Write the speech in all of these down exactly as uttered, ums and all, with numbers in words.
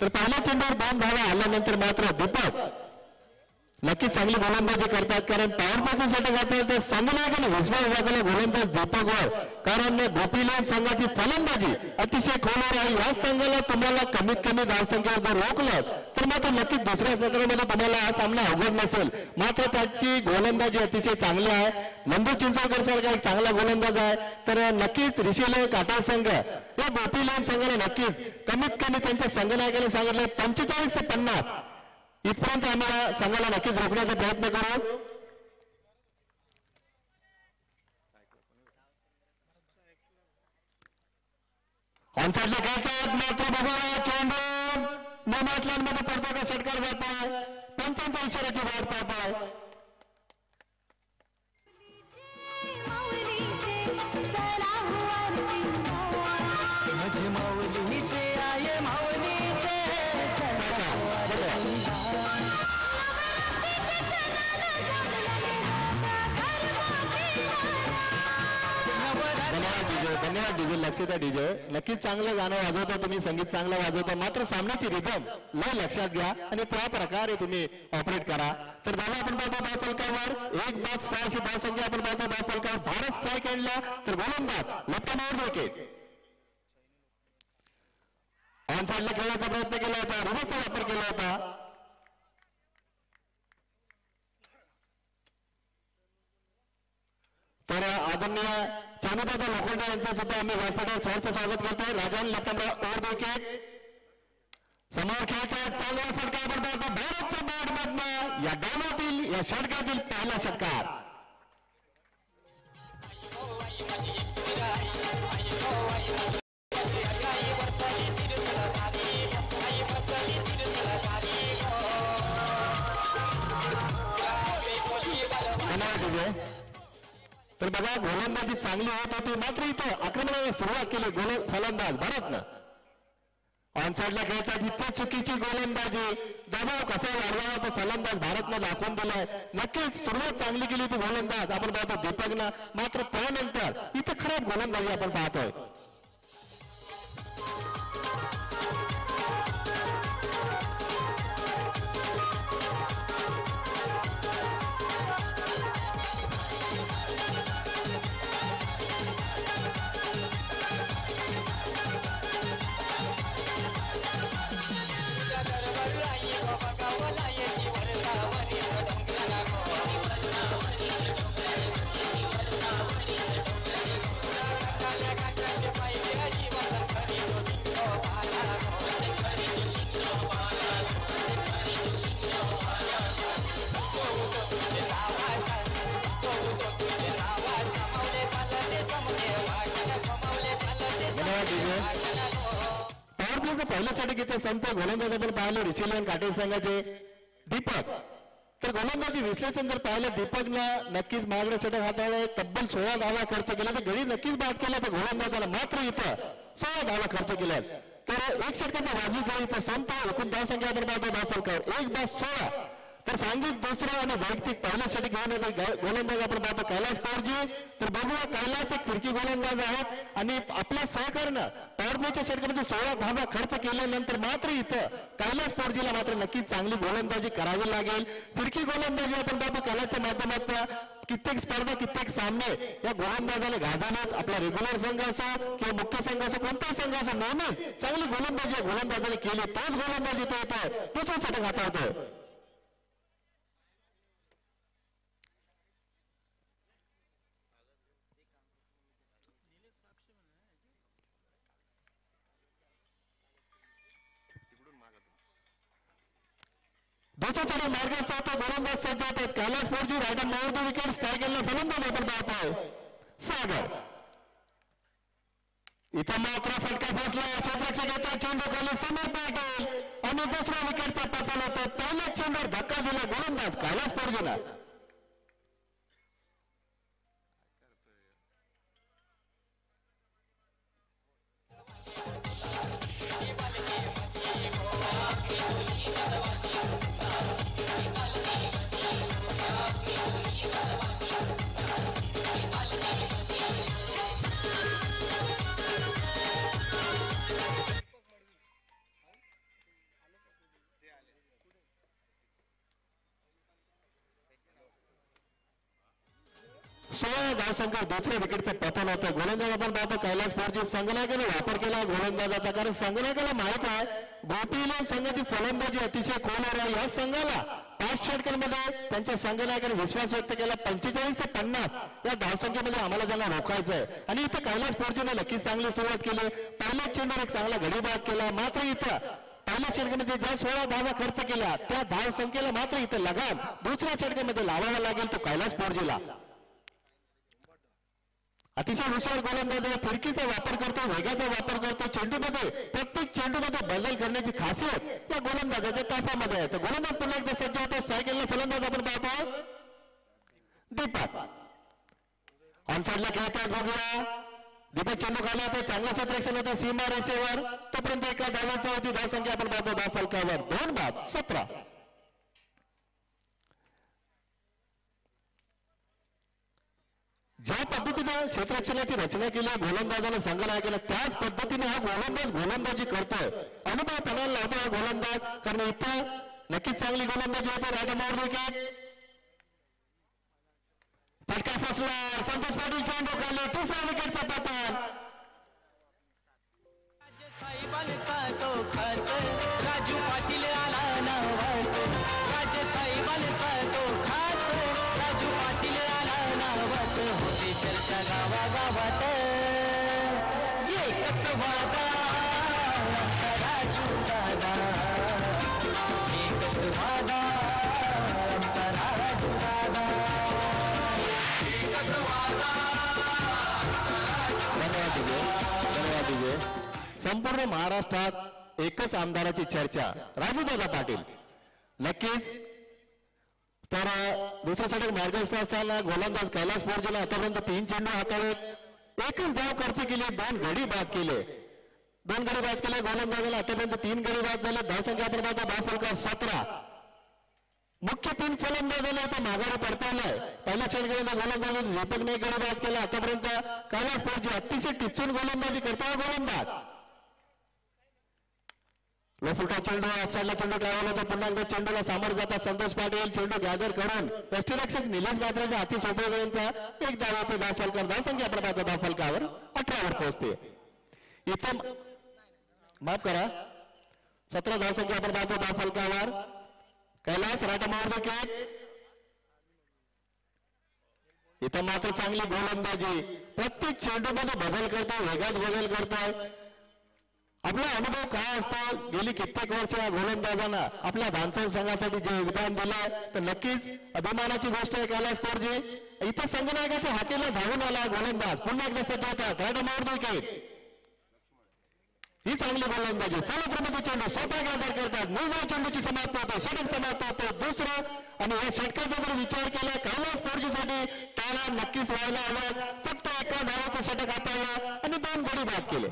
तर पहिल्या चेंडूवर दोन धावा आल्यानंतर मात्र दीपक नक्कीच चांगली गोलंदाजी करतात, कारण पॉवर प्लेचा षटक घातला तर संघनायकाने विश्वास दाखवला गोलंदाज दीपकवर, कारण गोपी लेन संघाची फलंदाजी अतिशय खोलवर आहे. या संघाला तुम्हाला कमीत कमी धावसंख्येवर जर रोखलं तर मात्र नक्कीच दुसऱ्या सत्रामध्ये तुम्हाला हा सामना अवघड नसेल. मात्र त्याची गोलंदाजी अतिशय चांगली आहे. नंदू चिंचवडकर सारखा एक चांगला गोलंदाज आहे, तर नक्कीच ऋषीलय काटाय संघ या गोपी लेन संघाला नक्कीच कमीत कमी त्यांच्या संघनायकाने सांगितले पंचेचाळीस ते पन्नास इथपर्यंत आम्हाला संघाला नक्कीच रोखण्याचा प्रयत्न करू. ऑनसाइडला खेळतात मात्र बघा चेंडू मध्ये पडतो का षटकार जातोय, पंचांच्या इशाऱ्याची वाट पाहतोय. धन्यवाद डीजे. लक्षात आहे डीजे, नक्कीच चांगलं गाणं वाजवता तुम्ही, संगीत चांगलं वाजवता, मात्र सामन्याची रिदम लय लक्षात घ्या आणि त्या प्रकारे तुम्ही ऑपरेट करा. तर दादा आपण पाहतो धाव फलकावर एक बाद सहाशे धावसंख्या आपण पाहतो धाव फलकावर. भारत स्ट्राईक एंडला तर गोलंदाज लेफ्ट विकेट. ऑन साइडला खेळण्याचा प्रयत्न केला होता, रुबाचा वापर केला होता. तर आदरणीय चानुदादा लोखंडे यांचं सुद्धा आम्ही व्यासपीठावर सहर्ष स्वागत करतोय. राजन लखनराव ओव्हर विकेट समोर खेळतात, चांगला फटका पडतो भारतच्या बॅट मधनं या डावातील या षटकातील पहिला षटकार. तर बघा गोलंदाजी चांगली होत होती, मात्र इथं आक्रमणाला सुरुवात केली गोल फलंदाज भारतनं. ऑन साइडला खेळतात, इथे चुकीची गोलंदाजी, दबाव कसा वाढवावा तो फलंदाज भारतनं दाखवून दिलाय. नक्कीच सुरुवात चांगली केली होती गोलंदाज आपण पाहतो दीपकनं, मात्र त्यानंतर इथं खराब गोलंदाजी आपण पाहतोय. पहिलं षटक इथे संत गोलंदाज आपण पाहिलं ऋषीलन काटे संघाचे दीपक. तर गोलंदाजी विश्लेषण जर पाहिलं दीपकनं नक्कीच महागडे षटक हाताळले, तब्बल सोळा धावा खर्च केला, तर गडी नक्कीच बाद केला तर गोलंदाजाला, मात्र इथं सोळा धावा खर्च केल्या. तर एक षटकाचा बाजू खेळ इथं संत एकूण धावसंख्या आपण पाहतो धावफलकावर एक बाद सोळा. तर सांघिक दुसरं आणि वैयक्तिक पहिलं षटक घेऊन गोलंदाज आपण पाहतो कैलास पवारजी. तर बघूया कैलास एक फिरकी गोलंदाज आहेत आणि आपल्या सहकार्यानं पॉवरप्लेच्या षटकामध्ये सोळा धावा खर्च केल्यानंतर मात्र इथं कैलास पवारजीला मात्र नक्कीच चांगली गोलंदाजी करावी लागेल. फिरकी गोलंदाजी आपण पाहतो कैलासच्या माध्यमातून कित्येक स्पर्धा कित्येक सामने या गोलंदाजाला गाजवण्यात आपला रेग्युलर संघ असो किंवा मुख्य संघ असो कोणताही संघ असो नेहमीच चांगली गोलंदाजी गोलंदाजाने केली, तोच गोलंदाजी तो येतोय, दुसरा षटक हाताळतोय. दुसऱ्या मार्गाचा होता गोलंदाज सज्ज होतात कैलास पवारजी. रायडर मोहर विकेट स्ट्राईक केला फलंदाज आपण पाहतोय सागर. इथं मात्र फटका फसला, क्षेत्ररक्षक येतात, चेंडू खाली समीर पाटील आणि दुसऱ्या विकेटचा पतन होतो. पहिल्याच चेंडूवर धक्का दिला गोलंदाज कैलास पवारजीला. धावसंख्या दुसऱ्या विकेटचं पतन होतं. गोलंदाज आपण पाहतो कैलास पोरजी संगणकाने वापर केला गोलंदाजाचा, कारण संगणकाला माहित आहे गोपीला संघाची फलंदाजी अतिशय खोलवर आहे. या संघाला पाच षटकांमध्ये त्यांच्या संघनायकाने विश्वास व्यक्त केला. पंचेचाळीस ते पन्नास या धावसंख्येमध्ये आम्हाला त्यांना रोखायचं आहे आणि इथं कैलास पोरजीने नक्कीच चांगली सुरुवात केली. पहिल्याच चेंडूवर एक चांगला गडी बाद केला. मात्र इथं पहिल्या षटकामध्ये ज्या सोळा धावा खर्च केल्या त्या धाव संख्येला मात्र इथं लगाम दुसऱ्या षटकामध्ये लावावा लागेल तो कैलास पोरजीला. अतिशय हुशार गोलंदाज आहे. फिरकीचा वापर करतो, वेगाचा वापर करतो. चेंडूमध्ये प्रत्येक चेंडूमध्ये बदल करण्याची खासियत या गोलंदाजाच्या ताफ्यामध्ये आहे. तर गोलंदाज पुन्हा एकदा सज्ज होतो. स्ट्रायकरला फलंदाज आपण पाहतो दीपक ऑनसाइडला खेळतात. बघूया दीपक चेंडू खाली होते. चांगलं क्षेत्ररक्षण होतं सीमा रेषेवर. तोपर्यंत एका धावांचा होती धावसंख्या आपण पाहतो धाव फलकावर दोन बाद सतरा. ज्या पद्धतीने क्षेत्ररक्षणाची रचना केली गोलंदाजाला संघनायकाने त्याच पद्धतीने हा गोलंदाज गोलंदाजी करतोय. अनुभव पणाला लावतो हा गोलंदाज, कारण इथं नक्कीच चांगली गोलंदाजी होते. राजमावर विकेट फटका फसला. संतोष पाटील चेंडू खाली. तिसरा विकेटचा पतन. राजू पाटील आला नावास. राजे साहेबांचा तो खास. राजू पाटील आला नावास. होते चर्चा गावा गावात एकच वादा आमचा राजू दादा. एकच वादा आमचा राजू दादा. एकच वादा. धन्यवाद दिजे धन्यवाद दिजे. संपूर्ण महाराष्ट्रात एकच आमदाराची चर्चा राजूदादा पाटील. नक्कीच तर दुसऱ्या षटक मार्गस्थ असताना गोलंदाज कैलास पोरजीने आतापर्यंत तीन चेंडू हाताळत एकच धाव खर्च केली. दोन गडी बाद केले दोन गडी बाद केले गोलंदाजाला आतापर्यंत तीन गडी बाद झाले. धावसंख्या आपण पाहतो धाव फलकावर सतरा. मुख्य तीन फलंदाजाला आता माघारी पडताय. पहिल्या षटकामध्ये गोलंदाज दीपकने गडी बाद केला. आतापर्यंत कैलास पोरजी अतिशय टिचून गोलंदाजी करतो गोलंदाज. लोफुलटा चेंडू आजच्याला चेंडू ट्रॅव्हल होता. पुन्हा एकदा चेंडूला सामोर जातात संतोष पाटील. चेंडू गॅदर करून यष्टीरक्षक निलेश मात्राच्या अति सोपेपर्यंत एक धाव होते धाव फलकावर. धावसंख्या आपण पाहतो धाव फलकावर अठरावर पोहोचते. इथं माफ करा सतरा धावसंख्या आपण पाहतो धाव फलकावर. कैलास राटमावर विकेट. इथं मात्र चांगली गोलंदाजी. प्रत्येक चेंडूमध्ये बदल करतो, वेगात बदल करतोय. आपला अनुभव काय असतो गेली कित्येक वर्ष या गोलंदाजांना आपल्या धानसर संघासाठी जे योगदान दिलंय तर नक्कीच अभिमानाची गोष्ट आहे. कैलास पोरजी इथं संघनायकाच्या हाकेला धावून आला गोलंदाज. पुन्हा एकदा सज्ज होतात राटमावर विकेट. ही चांगली गोलंदाजी. फलक्रमाचे चेंडू स्वतः गॅदर करतात. नऊ चेंडूची समाप्त होते. षटक समाप्त होते दुसरं. आणि या षटकाचा जर विचार केला कैलास पोरजीसाठी त्याला नक्कीच व्हायला हवं. फक्त एका धावाचं षटक हाताळलं आणि दोन गडी बाद केले.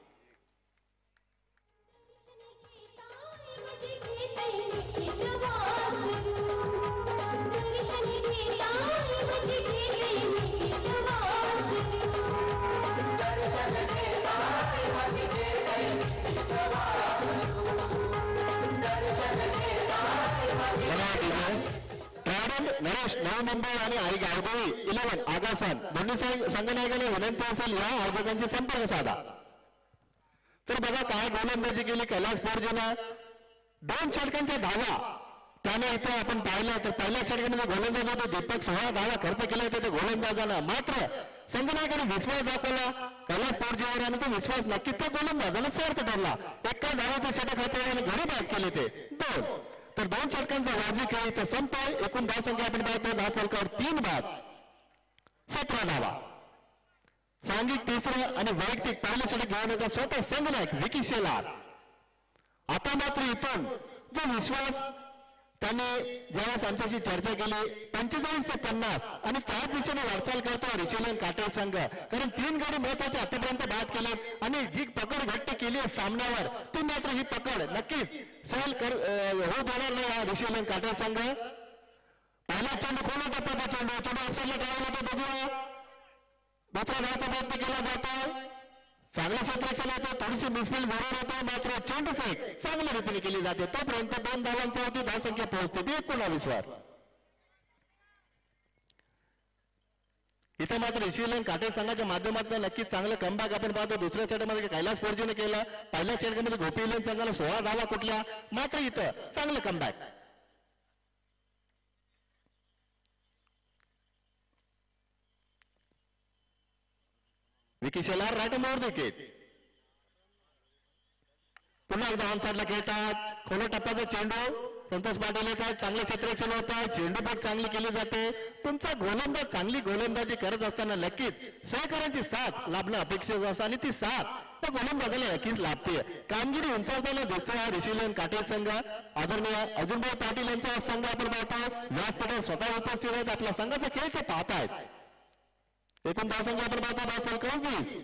नरेश नवी मुंबई आणि आई गावदेवी इलेव्हन आगासन दोन्ही संघनायकाने विनंती असेल या आयोजकांची संपर्क साधा. तर बघा काय गोलंदाजी केली कैलास पोरजीने. दोन षटकांच्या धावा त्याने इथे आपण पाहिलं तर पहिल्या षटकामध्ये गोलंदाज होते दीपक. सोळा धावा खर्च केले होते ते गोलंदाजानं. मात्र संघनायकाने विश्वास दाखवला कैलास पोरजीवर आणि तो विश्वास नक्की त्या गोलंदाजाला सार्थ ठरला. एका धावाचं षटक हाताळले आणि घडी बाद केले ते दोन. तर दोन षटकांचा वाजवी खेळ इथे संपतोय. एकूण धावसंख्या आपण पाहतो धाव फलकावर तीन बाद सतरा धावा. सांघिक तिसरं आणि वैयक्तिक पहिलं षटक घेऊन येतात स्वतः संघनायक विकी शेलार. आता मात्र इथून जो विश्वास त्यांनी ज्यावेळेस आमच्याशी चर्चा केली पंचेचाळीस ते पन्नास आणि त्याच दिशेने वाटचाल करतो रिशिलन काटे संघ. कारण तीन गडी महत्वाचे आतापर्यंत बाद केले आणि जी पकड घट्ट केली आहे सामन्यावर ती मात्र ही पकड नक्कीच सहल कर होऊ देणार नाही हा रिशिलन काटे संघ. पहिला चेंडू खोला टप्प्याचा चेंडू चेंडू अपसायडला ट्रॅव्हल होतो. बघूया दुसरा धावाचा प्रयत्न केला जातो. चांगल्या क्षेत्राचं होतं. थोडीशी मिसफिल्ड जरूर होतं. मात्र चेंडू फेक चांगल्या रीतीने केली जाते. तोपर्यंत दोन धावांचा होती धावसंख्या पोहोचते ती एकोणावीस वर. इथे मात्र ऋषीलन काटे संघाच्या माध्यमातून नक्कीच चांगलं कमबॅक आपण पाहतो. दुसऱ्या सेटमध्ये कैलास पोर्जीने केलं. पहिल्या सेटमध्ये गोपी इलेवन संघाला सोळा धावा कुठल्या, मात्र इथं चांगलं comeback. Vicky Shelar right arm over wicket. पुन्हा एकदा ऑन साईडला खेळतात. खोला टप्प्याचा चेंडू संतोष पाटील येत आहेत. चांगलं क्षेत्ररक्षण होत आहे. चेंडू पण चांगली केली जाते. तुमचा गोलंदाज चांगली गोलंदाजी करत असताना नक्कीच सहकार्याची साथ लाभणं अपेक्षित असतं आणि ती साथ त्या गोलंदाजाला नक्कीच लाभते. कामगिरी उंचावताना दिसते हा ऋषीलन काटे संघ. आदरणीय अजूनभाई पाटील यांचा संघ आपण पाहतो. व्यासपीठावर स्वतः उपस्थित आहेत. आपल्या संघाचा खेळ ते पाहतायत. एकूण धावसंख्या आपण पाहतो वीस.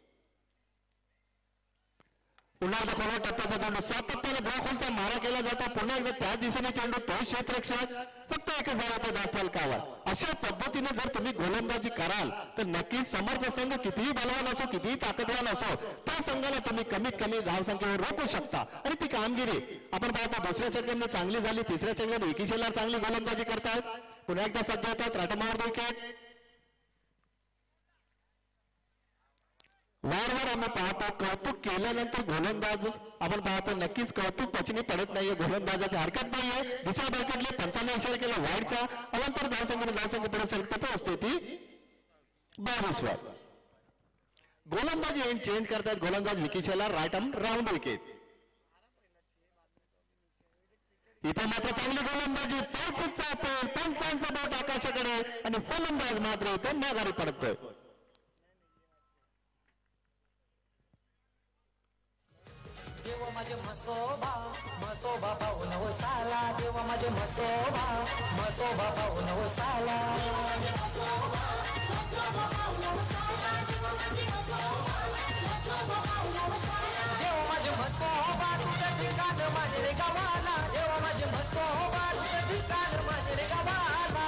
पुन्हा एकदा खोला टप्प्याचा चेंडू सातत्याने ब्लॉकहोलचा मारा केला जातो. पुन्हा एकदा त्या दिशेने चेंडू तो क्षेत्ररक्षक फक्त एकच धाव धाव फलकावर. अशा पद्धतीने जर तुम्ही गोलंदाजी कराल तर नक्कीच समोरचा संघ कितीही बलवान असो, कितीही ताकदवान असो, त्या संघाला तुम्ही कमीत कमी धावसंख्येवर रोखू शकता. आणि ती कामगिरी आपण पाहतो दुसऱ्या सेटमध्ये चांगली झाली. तिसऱ्या सेटमध्ये विकी शेलार चांगली गोलंदाजी करतात. पुन्हा एकदा सज्ज होतात. Right arm over wicket. वारंवार आम्ही पाहतो कौतुक केल्यानंतर गोलंदाज आपण पाहतो नक्कीच कौतुक पचनी पडत नाहीये. गोलंदाजाची हरकत नाहीये. दुसऱ्या बॅकेटले पंचांना इशारा केला वाईटचा. अनंतर धावसंख्येने धावसंख्या पुढे सरकते पोहोचते ती बावीस वर. गोलंदाजी एंड चेंज करतात गोलंदाज Vicky Shelar. Right arm round wicket. इथे मात्र चांगली गोलंदाजी. पंचांचा पंचांचा बोट आकाशाकडे आणि फलंदाज मात्र इथे माघारी पडतोय. देवा माझे म्हसोबा म्हसोबा पाहून हो साला. देवा माझे म्हसोबा म्हसोबा पाहून हो साला. देवा माझे म्हसोबा म्हसोबा पाहून हो साला. देवा माझे म्हसोबा म्हसोबा पाहून हो साला. देवा माझे म्हसोबा तुझं ठिकाण माझे रे गावाला. देवा माझे म्हसोबा तुझं ठिकाण माझे रे गावाला.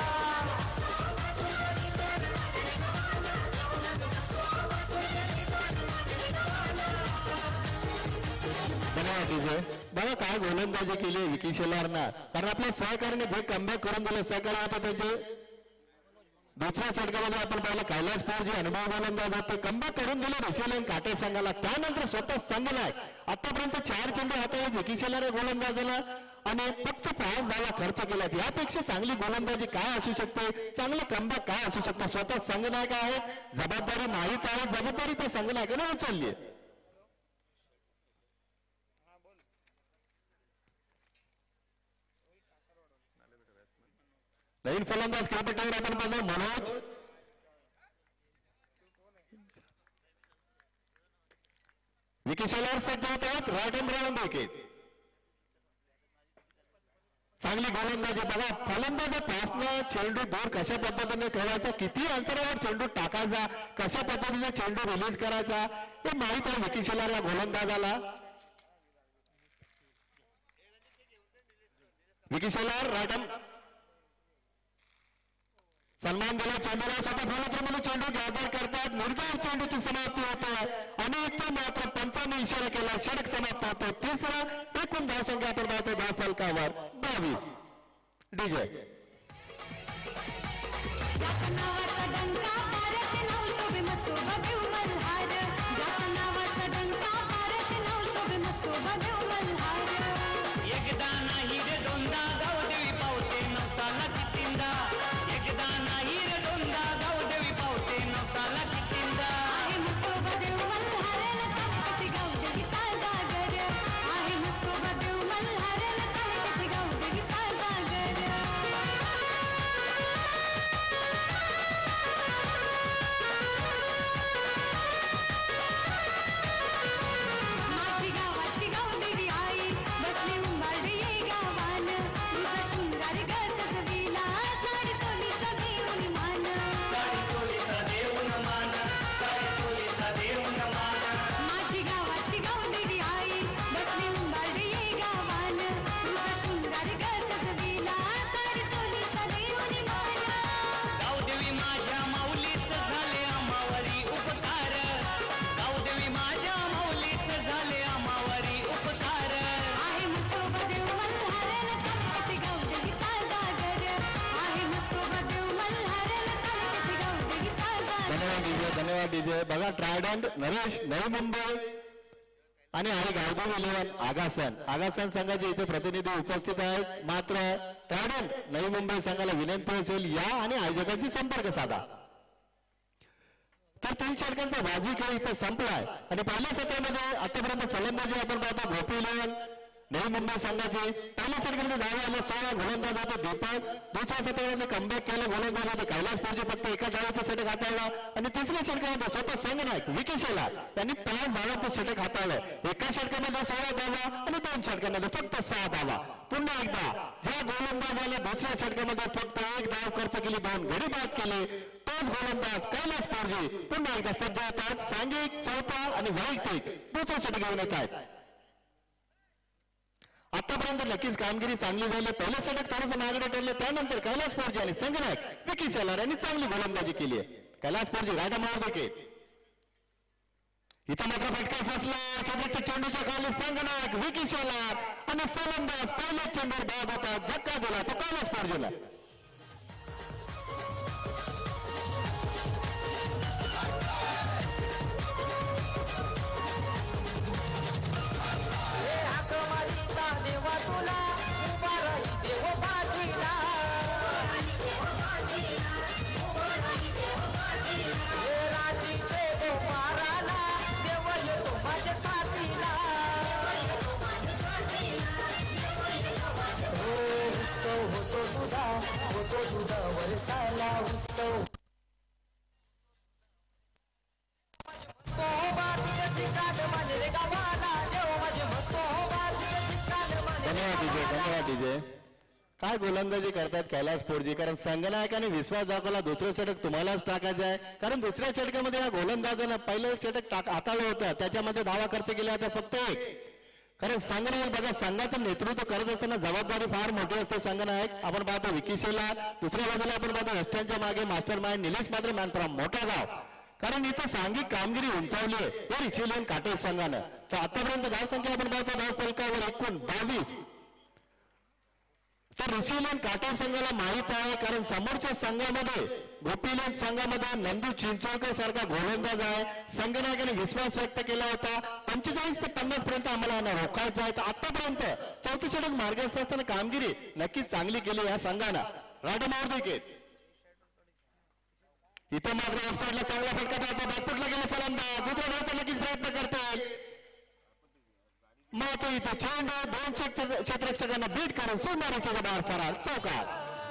बघा काय गोलंदाजी केली विकी शेलारना. कारण आपल्या सहकार्याने जे कमबॅक करून दिले सहकार्य होतं त्यांचे. दुसऱ्या षटकामध्ये आपण पाहिलं कैलास पोर जे अनुभव गोलंदाज होते कमबॅक करून दिले ऋषीलन काटे संघाला. त्यानंतर स्वतः संघाला आतापर्यंत चार चेंडू हाताळत विकी शेलार गोलंदाजाला आणि फक्त पाच धावा खर्च केल्यात. यापेक्षा चांगली गोलंदाजी काय असू शकते, चांगलं कमबॅक काय असू शकतं. स्वतः संघनायक आहेत. जबाबदारी माहीत आहे. जबाबदारी त्या संघनायकाने उचलली आहे. नवीन फलंदाज क्रिकेटवर आपण पाहतो मनोज. विकी शेलार सज्ज होतात. Right hand round wicket. चांगली गोलंदाजी. बघा फलंदाजापासून चेंडू दूर कशा पद्धतीने खेळायचा, किती अंतरावर चेंडू टाकायचा, कशा पद्धतीने चेंडू रिलीज करायचा हे माहित आहे विकी शेलार या गोलंदाजाला. विकी शेलार राईट हँड सन्मान दिला चेंडूला. स्वतः फलंदाजामध्ये चेंडू गॅदर करतात. निर्धाव चेंडूची समाप्ती होते आणि इथे मात्र पंचांनी इशारा केला षटक समाप्त होतो. तिसरा एकूण धावसंख्या आपण पाहतो धाव फलकावर बावीस. डीजे धन्यवाद डीजे. बघा ट्रायडंट नरेश नवी मुंबई आणि आई गावदेवी इलेव्हन आगासन आगासन संघाचे इथे प्रतिनिधी उपस्थित आहेत. मात्र ट्रायडंट नवी मुंबई संघाला विनंती असेल या आणि आयोजकांची संपर्क साधा. तर तीन षटकांचा वाजवी खेळ इथे संपलाय आणि पहिल्या सत्रामध्ये आतापर्यंत फलंदाजी आपण पाहतो गोपी इलेव्हन नवी मुंबई संघाची. पहिल्या षटकामध्ये धावा आल्या सोळा गोलंदाज होते दीपक. दुसऱ्या षटकामध्ये कमबॅक केलं गोलंदाज होते कैलासपूरचे फक्त एका धावाचं षटक हाताळलं आणि तिसऱ्या षटकामध्ये स्वतः संघनायक विकेशला त्यांनी पाच धावांचं षटक हाताळलं. एका षटकामध्ये सोळा धावा आणि दोन षटकामध्ये फक्त सहा धावा. पुन्हा एकदा ज्या गोलंदाजाला दुसऱ्या षटकामध्ये फक्त एक धाव खर्च केली दोन गडी बाद केले तोच गोलंदाज कैलासपूरजी पुन्हा एकदा सज्ज होतात. सांघिक चौथा आणि वैयक्तिक दुसरा षटक घेऊन येत आहेत. आतापर्यंत नक्कीच कामगिरी चांगली झाली. पहिलं षटक थोडंसं मागडे ठरले त्यानंतर कैलासपूरजी आणि संघनायक विकी शेलार यांनी चांगली गोलंदाजी केली आहे. कैलासपूरजी राजा मावळके इथं मात्र फटका फसला. शेवटच्या चेंडूच्या खाली संघनायक विकी शेलार आणि फलंदाज पहिल्या चेंडूवर बाद होतात. धक्का दिला तो कैलासपूरजीला. देवा तुला उभा राही देव बाजीला हे राजीचे गोपाराला देव येतो माझ्या साथीला. हो उत्सव होतो तुझा होतो तुझा वरसाला उत्सव मसोबा तुझ्या ठिकाण माझे रे गावाला देव माझे मसोबा धन्यवाद डीजे धन्यवाद डीजे. काय गोलंदाजी करतात कैलासपूरजी कारण संघनायकाने विश्वास दाखवला दुसरं षटक तुम्हालाच टाकायचं आहे. कारण दुसऱ्या षटकामध्ये या गोलंदाजानं पहिलं षटक हाताळलं होतं त्याच्यामध्ये धावा खर्च केल्या होत्या फक्त एक. कारण संघनायक बघा संघाचं नेतृत्व करत असताना जबाबदारी फार मोठी असते. संघनायक आपण पाहतो विकी शेलार दुसऱ्या बाजूला आपण पाहतो वेस्टर्नच्या मागे मास्टर माइंड निलेश मात्र मॅनफ्रॉम मोठा गाव. कारण इथं सांघिक कामगिरी उंचावली आहे या रिचिलियन काटे संघानं. तर आतापर्यंत धाव संख्या आपण पाहतो धाव फलकावर एकूण बावीस. तर रिचिलियन काटे संघाला माहित आहे कारण समोरच्या संघामध्ये गोपीलियन संघामध्ये नंदू चिंचोळकर सारखा गोलंदाज आहे. संघनायकाने विश्वास व्यक्त केला होता पंचेचाळीस ते पन्नास पर्यंत आम्हाला रोखायचं आहे. तर आतापर्यंत चौथी षटक मार्गस्थ असताना कामगिरी नक्कीच चांगली केली या संघानं. राजा मावळके इथं मात्र ऑफसाईडला चांगला फटका पाहतो. बॅकफुटला गेले फलंदाज दुसऱ्या धावाचा नक्कीच प्रयत्न करतील. मात्र इथं चेंडू दोन क्षेत्ररक्षकांना बीट करून सुमारीच्या बाहेर फरार चौकार.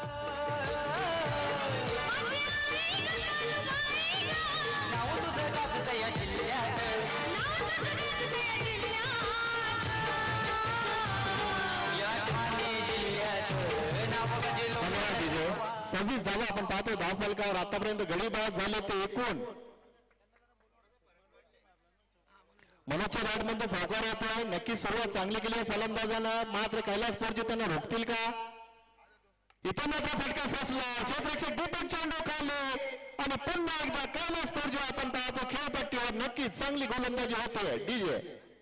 सव्वीस धावा आपण पाहतो धाव फलकावर आतापर्यंत गडी बाद झाले ते एकूण. मनोजच्या बॅटमध्ये सावकार येतोय नक्कीच सुरुवात चांगली केली आहे फलंदाजानं. मात्र कैलासपूरजी त्यांना रोखतील का. इथं मात्र फटका फसला. क्षेत्ररक्षक दीपक चेंडू खाली आणि पुन्हा एकदा कैलासपूरजी आपण पाहतो खेळपट्टीवर नक्कीच चांगली गोलंदाजी होते. डीजे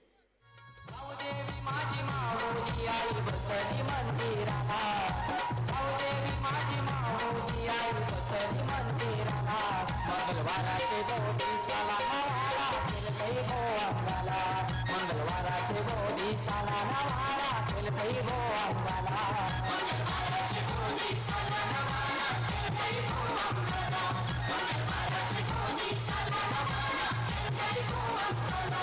माझी माऊली आई बसली मंदिराला गावदेवी माझी माऊली आई बसली मंदिराला मंगळवाराचे गोडी साला नवारा खेळतई गो अंगाला मंगळवाराचे गोडी साला नवारा खेळतई गो अंगाला मंगळवाराचे गोडी साला नवारा खेळतई गो अंगाला मंगळवाराचे गोडी साला नवारा खेळतई गो अंगाला.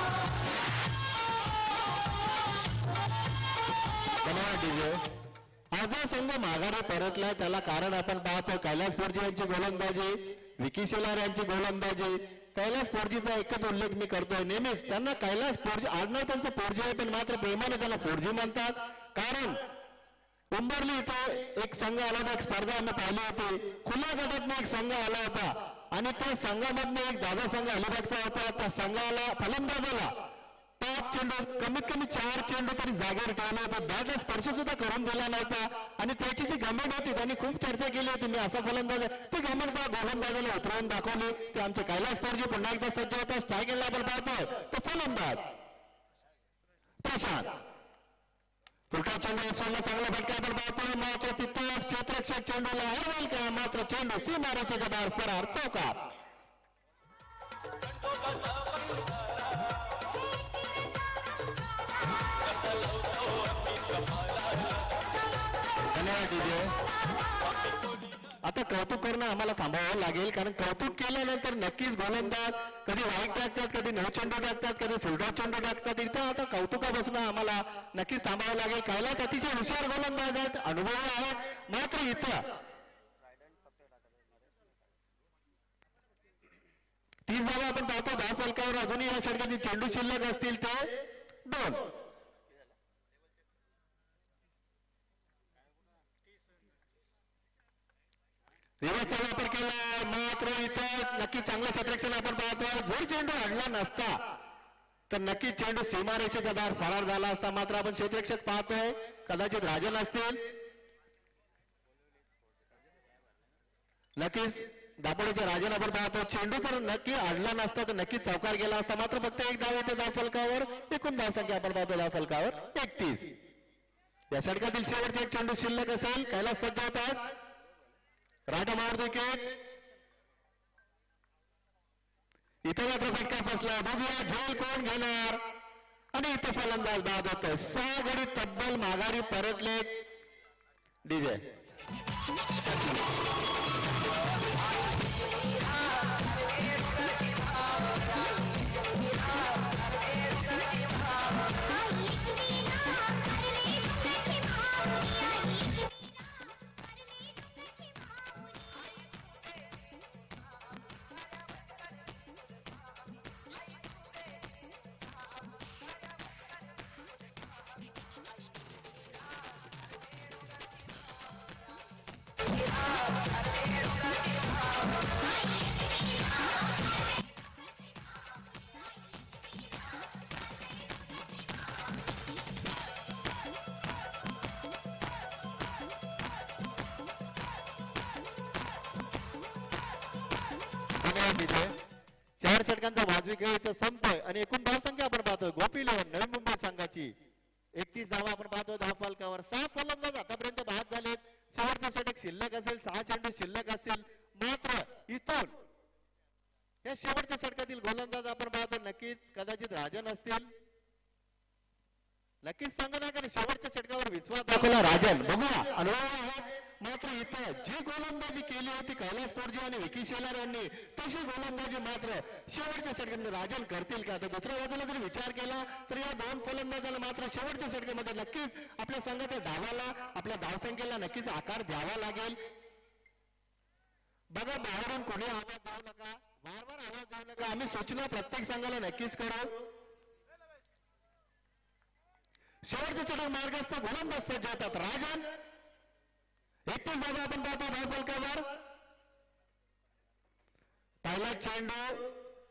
धन्यवाद डीजे. आपला संघ माघारी परतलाय त्याला कारण आपण पाहतो कैलासपूरजी यांची गोलंदाजी विकी शेलार यांची गोलंदाजी. कैलासपूरजीचा एकच उल्लेख मी करतोय नेहमीच त्यांना कैलासपूरजी आडनाव त्यांचं पोरजी आहे पण मात्र प्रेमाने त्यांना फोरजी म्हणतात. कारण उंबरली इथे एक संघ आला होता एक स्पर्धा आम्ही पाहिली होती खुल्या गटातनं एक संघ आला होता आणि त्या संघामधनं एक दादा संघ अलिबागचा होता. त्या संघाला फलंदाजाला पाच चेंडू कमीत कमी चार चेंडू तरी जागेवर ठेवला होता. बॅटला स्पर्श सुद्धा करून दिला नव्हता आणि त्याची जी गमेंट होती त्यांनी खूप चर्चा केली होती मी असा फलंदाज ती गमेंट त्या गोलंदाजाला उतरवून दाखवली. ते आमचे कैलासपूरजी पुन्हा एकदा सज्ज होता. स्ट्रायकिंगला आपण पाहतोय तो फलंदाज प्रशांत फुलटा चेंडू असलेला चांगला फटका आपण पाहतोय. मात्र तिथं क्षेत्ररक्षक चेंडूला हरवेल का मात्र चेंडू सी मारायच्या बाहेर फरार चौकार. आता कौतुक करणं आम्हाला थांबावं लागेल, कारण कौतुक केल्यानंतर नक्कीच गोलंदाज कधी वाईट टाकतात, कधी नऊ चेंडू टाकतात, कधी फुलटॉस चेंडू टाकतात. इथं आता कौतुकापासून आम्हाला नक्कीच थांबावं लागेल. कैलास अतिशय हुशार गोलंदाज आहेत, अनुभवी आहेत, मात्र इथं तीस धावा आपण पाहतो दहा फलकावर. अजूनही या षटकातील चेंडू शिल्लक असतील ते दोन. रिवर्सचा वापर केला, मात्र इथं नक्की चांगलं क्षेत्ररक्षण आपण पाहतो. जर चेंडू अडला नसता तर नक्की चेंडू सीमारेषेच्या बाहेर फरार झाला असता. मात्र आपण क्षेत्ररक्षक पाहतोय, कदाचित राजन असतील. नक्कीच दापोलीच्या राजन आपण पाहतो. चेंडू तर नक्की अडला नसता तर नक्कीच चौकार गेला असता. मात्र फक्त एक धाव येते धाव फलकावर. एकूण धाव संख्या आपण पाहतो धाव फलकावर एकतीस. या षटकातील शेवटचे एक चेंडू शिल्लक असेल. कैलास सज्ज होतात. राजा मार विकेट. इथं मात्र फटका फसला. बघूया झेल कोण घेणार. आणि इथं फलंदाज बाद होतोय. सहा गडी तब्बल माघारी परतले. डीजे चार षटकांचा वाजवी खेळ इथं संपतोय आणि एकूण धाव संख्या आपण पाहतोय गोपी इलेव्हन नवी मुंबई संघाची एकतीस धावा आपण पाहतो दहा फलकावर. सहा फलंदाज आतापर्यंत बाद झालेत. शेवटचं षटक शिल्लक असेल, सहा चेंडू शिल्लक असतील. मात्र इथून या शेवटच्या षटकातील गोलंदाज आपण पाहतो नक्कीच कदाचित राजन असतील. नक्कीच संघटनाने शेवटच्या षटकावर विश्वास दाखवला राजन. बघूया अनुभव आहे. मात्र इथं जी गोलंदाजी केली होती कैलास पोरजी आणि विकी शेलार यांनी तशी गोलंदाजी मात्र शेवटच्या षटकामध्ये राजन करतील का. तर दुसऱ्या बाजूला जर विचार केला तर या दोन फलंदाजाला मात्र शेवटच्या षटकामध्ये नक्कीच आपल्या संघाच्या डावाला आपल्या धावसंख्येला नक्कीच आकार द्यावा लागेल. बघा बाहेरून कोणी आवाज देऊ नका, वारंवार आवाज देऊ नका. आम्ही सूचना प्रत्येक संघाला नक्कीच करू. शेवटच्या षटक मार्गस्थ गोलंदाज सज्ज होतात. राजन एकतीस धावा आपण पाहतो धाव फलकावर. पहिला चेंडू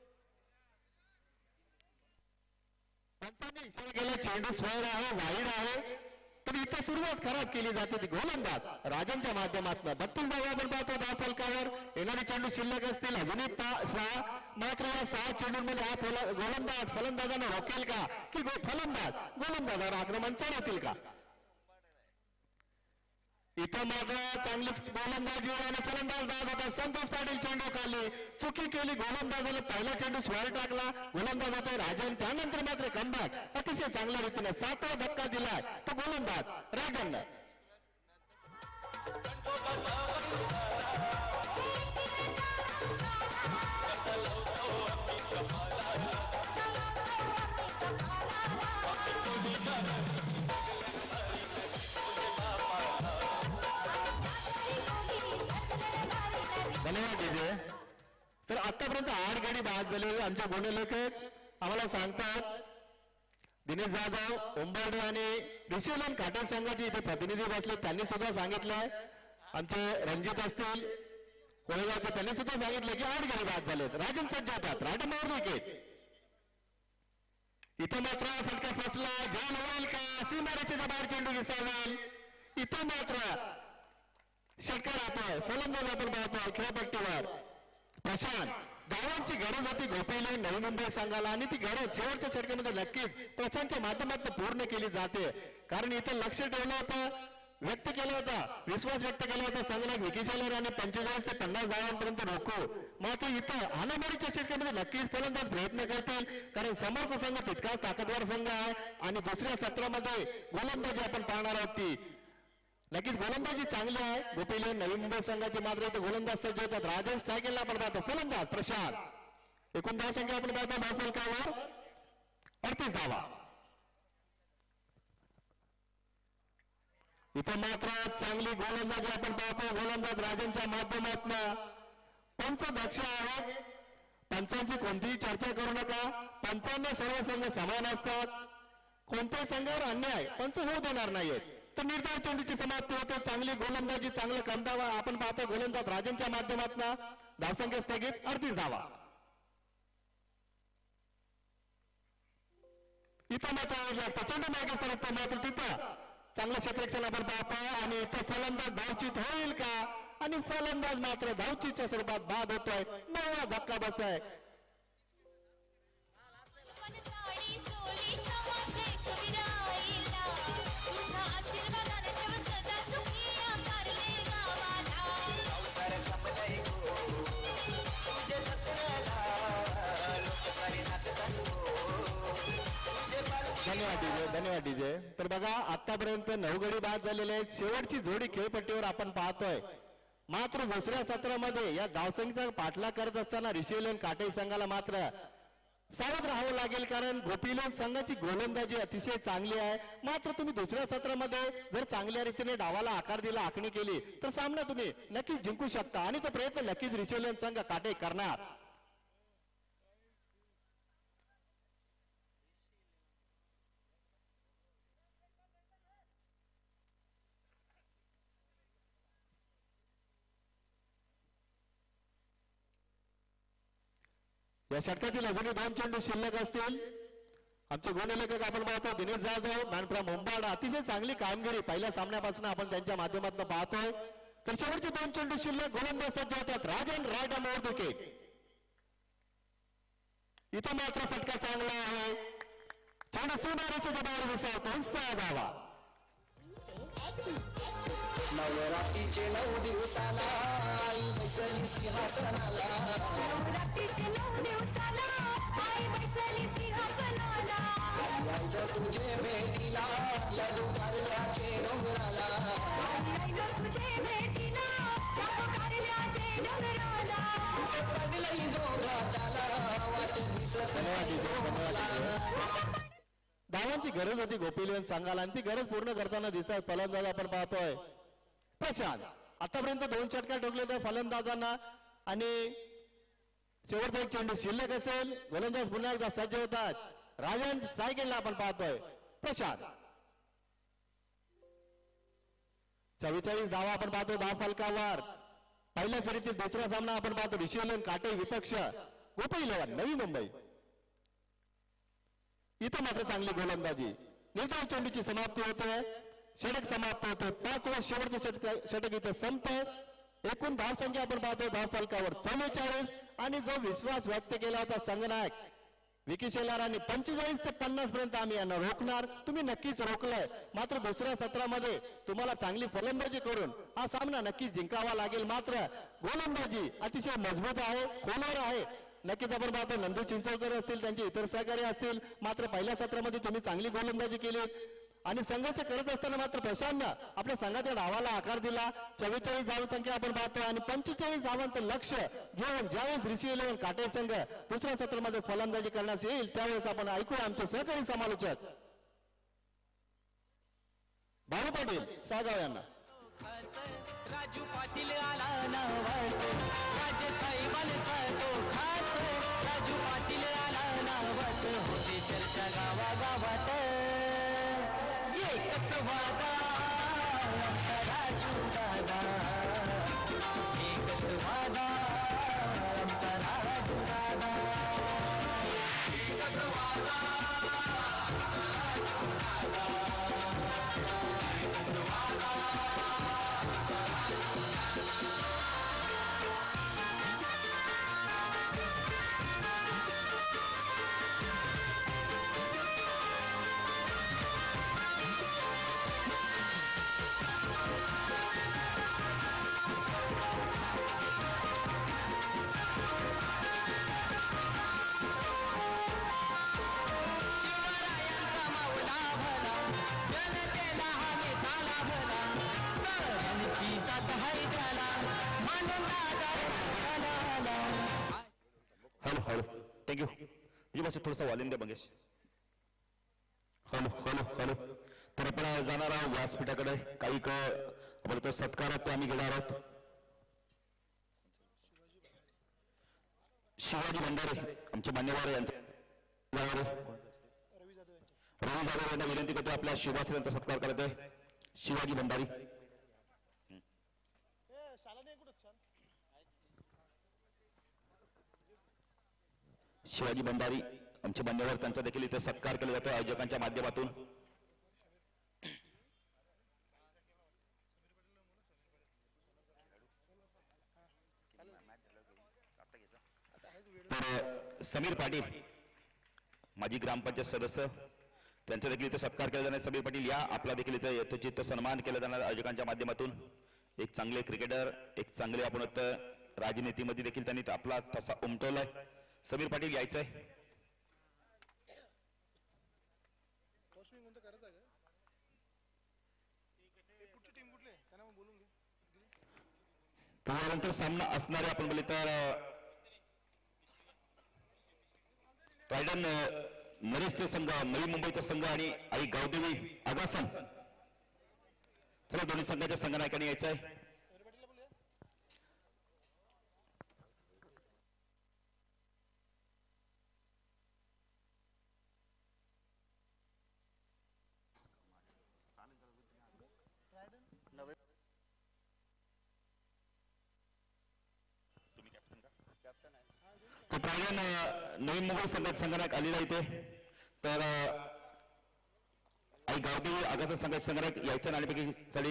पंचांनी इशारा केला चेंडू स्वर आहे, वाईड आहे. तर इथे सुरुवात खराब केली जाते ती गोलंदाज राजनच्या माध्यमातून. बत्तीस धावा आपण पाहतो धाव फलकावर. येणारे चेंडू शिल्लक असतील अजूनही सहा. मात्र या सहा चेंडूंमध्ये हा गोलंदाज फलंदाजांना रोखेल का की फलंदाज गोलंदाजावर आक्रमण चालवतील का. इथं मात्र चांगली गोलंदाजी आणि फलंदाज बाद होता. संतोष पाटील चेंडू खाली चुकी केली. गोलंदाजाला पहिला चेंडू स्वर टाकला. गोलंदाज होता राजन. त्यानंतर मात्र कमबॅक अतिशय चांगल्या रीतीने सातवा धक्का दिलाय तो गोलंदाज राजन. धन्यवाद. तर आतापर्यंत आठ गडी बाद झाले. आमच्या गुणलेखक आम्हाला सांगतात दिनेश जाधव उंबर्डे आणि ऋषिलन काटे संघाचे इथे प्रतिनिधी बसले. त्यांनी सुद्धा सांगितलंय, आमचे रणजित असतील कोळेगावचे, त्यांनी सुद्धा सांगितलं की आठ गडी बाद झालेत. राजन सज्ज होतात. राजन मार विकेट. इथं मात्र फटका फसला. झेल होईल का. सीमारेषेच्या बाहेर चेंडू विसावेल. इथं मात्र षटकार राहतोय. फलंदाज आपण पाहतोय खेळपट्टीवर प्रशांत. धावांची गरज होती गोपीले नवी मुंबई संघाला आणि ती गरज शेवटच्या षटकामध्ये नक्कीच प्रशांतच्या माध्यमातून पूर्ण केली जाते. कारण इथं लक्ष ठेवलं होतं, व्यक्त केला होता, विश्वास व्यक्त केला होता संघाला विकी शेलार आणि पंचेचाळीस ते पन्नास धावांपर्यंत रोखू. मात्र इथं हाणामारीच्या षटकामध्ये नक्कीच फलंदाज प्रयत्न करतील, कारण समोरचा संघ तितकाच ताकदवर संघ आहे आणि दुसऱ्या सत्रामध्ये गोलंदाजी आपण पाहणार आहोत ती नक्कीच गोलंदाजी चांगली आहे. गोपीले नवी मुंबई संघाचे मात्र इथे गोलंदाज सज्ज होतात. राजेश टायकेलला आपण पाहतो फलंदाज प्रशांत. एकूण दहा संख्या आपण पाहतो धावफलकावर अडतीस धावा. इथं मात्र चांगली गोलंदाजी आपण पाहतो. गोलंदाज राजांच्या माध्यमातून पंच दक्ष आहेत. पंचांची कोणतीही चर्चा करू नका. पंचांना सर्व संघ समान असतात. कोणत्याही संघावर अन्याय पंच होऊ देणार नाहीत. तर निर्धाव चेंडूची समाप्ती होते. चांगली गोलंदाजी चांगलं कंदावा आपण पाहतो गोलंदाज राजांच्या माध्यमातून. धावसंख्या स्थगित अडतीस धावा. इथं मात्र प्रचंड मागे सरकतो मात्र तिथं चांगलं क्षेत्ररक्षण आपण पाहतो आणि इथं फलंदाज धावचित होईल का आणि फलंदाज मात्र धावचीच्या स्वरूपात बाद होतोय. नवा धक्का बसतोय. धन्यवाद डीजे धन्यवाद डीजे. तर बघा आतापर्यंत नऊ गडी बाद झालेले आहेत. शेवटची जोडी खेळपट्टीवर आपण पाहतोय. मात्र दुसऱ्या सत्रामध्ये या धावसंख्येचा पाठलाग करत असताना ऋषीलेन काटे संघाला मात्र सावध राहावं लागेल, कारण गोपीलेन संघाची गोलंदाजी अतिशय चांगली आहे. मात्र तुम्ही दुसऱ्या सत्रामध्ये जर चांगल्या रीतीने डावाला आकार दिला, आखणी केली तर सामना तुम्ही नक्कीच जिंकू शकता आणि तो प्रयत्न नक्कीच ऋषीलेन संघ काटे करणार. या षटकातील अजूनही दोन चेंडू शिल्लक असतील. आमचे गुणलेखक आपण पाहतो दिनेश जाधव मॅनप्रा मुंबई. अतिशय चांगली कामगिरी पहिल्या सामन्यापासून आपण त्यांच्या माध्यमातून पाहतोय. तर शेवटचे दोन चेंडू शिल्लक गोलंदाज सज्ज होतात. राजन रायडा मोरदुके. इथं मात्र फटका चांगला आहे. चेंडू सीमारेच्या जबावर विसरतो. सहा धावा. नवरात्रीचे नऊ दिवसाला आई बैसली सिंहासनाला. नवरात्रीचे नऊ दिवसाला आई बैसली सिंहासनाला. आईला तुझे भेटीला लडू कारल्याचे डोंगराला. आईला तुझे भेटीला लडू कारल्याचे डोंगराला. पडलंय दोघाताला वाटत दिसत धावांची गरज होती गोपीलेन संघाला आणि ती गरज पूर्ण करताना दिसतात फलंदाज आपण पाहतोय प्रशांत. आतापर्यंत दोन षटकार ठोकले तर फलंदाजांना आणि शेवटचा एक चेंडू शिल्लक असेल. गोलंदाज पुन्हा एकदा सज्ज होतात. राजन स्ट्रायकेलला आपण पाहतोय प्रशांत. चव्वेचाळीस धावा आपण पाहतो धाव फलकावर. पहिल्या फेरीतील दुसरा सामना आपण पाहतो ऋषीलेन काटे विपक्ष गोपी इलेव्हन नवी मुंबई. इथं मात्र चांगली गोलंदाजी. निर्धाव चेंडूची समाप्ती होते. षटक समाप्त होते. पाच व शेवटचं षटक षटक इथं संपतंय. एकूण धाव संख्या आपण पाहतो धाव फलकावर चव्वेचाळीस आणि जो विश्वास व्यक्त केला होता संघनायक विकी शेलारांनी पंचेचाळीस ते पन्नास पर्यंत आम्ही यांना रोखणार. तुम्ही नक्कीच रोखलंय. मात्र दुसऱ्या सत्रामध्ये तुम्हाला चांगली फलंदाजी करून हा सामना नक्कीच जिंकावा लागेल. मात्र गोलंदाजी अतिशय मजबूत आहे, खोलवर आहे. नक्कीच आपण पाहतो नंदू चिंचवकर असतील त्यांचे इतर सहकारी असतील. मात्र पहिल्या सत्रामध्ये तुम्ही चांगली गोलंदाजी केली आणि संघर्ष करत असताना मात्र प्रशांतनं आपल्या संघाच्या डावाला आकार दिला. चव्वेचाळीस धाव संख्या आपण पाहतो आणि पंचेचाळीस धावांचं लक्ष घेऊन ज्यावेळेस ऋषी इलेव्हन काटे संघ दुसऱ्या सत्रामध्ये फलंदाजी करण्यास येईल त्यावेळेस आपण ऐकूया आमचे सहकारी समालोचक भाऊ पाटील सागाव यांना. राजू पाटील आला नवास राजे साहेबाने तो खास. राजू पाटील आला नवास होते चर्चा गावागावात. एकच वादा आमचा राजू दादा. एकच वादा आमचा राजू दादा. एकच वादा आमचा राजू दादा. एकच वादा थँक्यू. म्हणजे बस थोडंसं वॉल्यूम द्या मंगेश. Hello hello hello. तर आपण जाणार आहोत व्यासपीठाकडे. काही क आपण तो सत्कारात ते आम्ही घेणार आहोत. शिवाजी भंडारे आमचे मान्यवर यांचे रवी जाधव यांना विनंती करतो आपल्या शिवाश्रयांचा सत्कार करत आहे. शिवाजी भंडारी. शिवाजी भंडारी आमचे मान्यवर त्यांचा देखील इथे सत्कार केला जातो आयोजकांच्या माध्यमातून. तर समीर पाटील माजी ग्रामपंचायत सदस्य त्यांचा देखील इथे सत्कार केला जाणार. समीर पाटील या आपला देखील इथे यथोचित सन्मान केला जाणार आयोजकांच्या माध्यमातून. एक चांगले क्रिकेटर, एक चांगले आपण राजनीतीमध्ये देखील त्यांनी आपला ठसा उमटवलाय. समीर पाटील यायचंय. त्यानंतर सामना असणारे आपण बोलले तर रायडन नरेशचे संघ, नवी मुंबईचा संघ आणि आई गावदेवी आगासन. चला दोन्ही संघाच्या संघनायकांनी यायचं आहे. तो प्रायडन नवी मुंबई संघात संघनायक आलेला इथे. तर आई गावदेवी आगाचा संघात संघनायक यायचं नाणेपैकी चढी.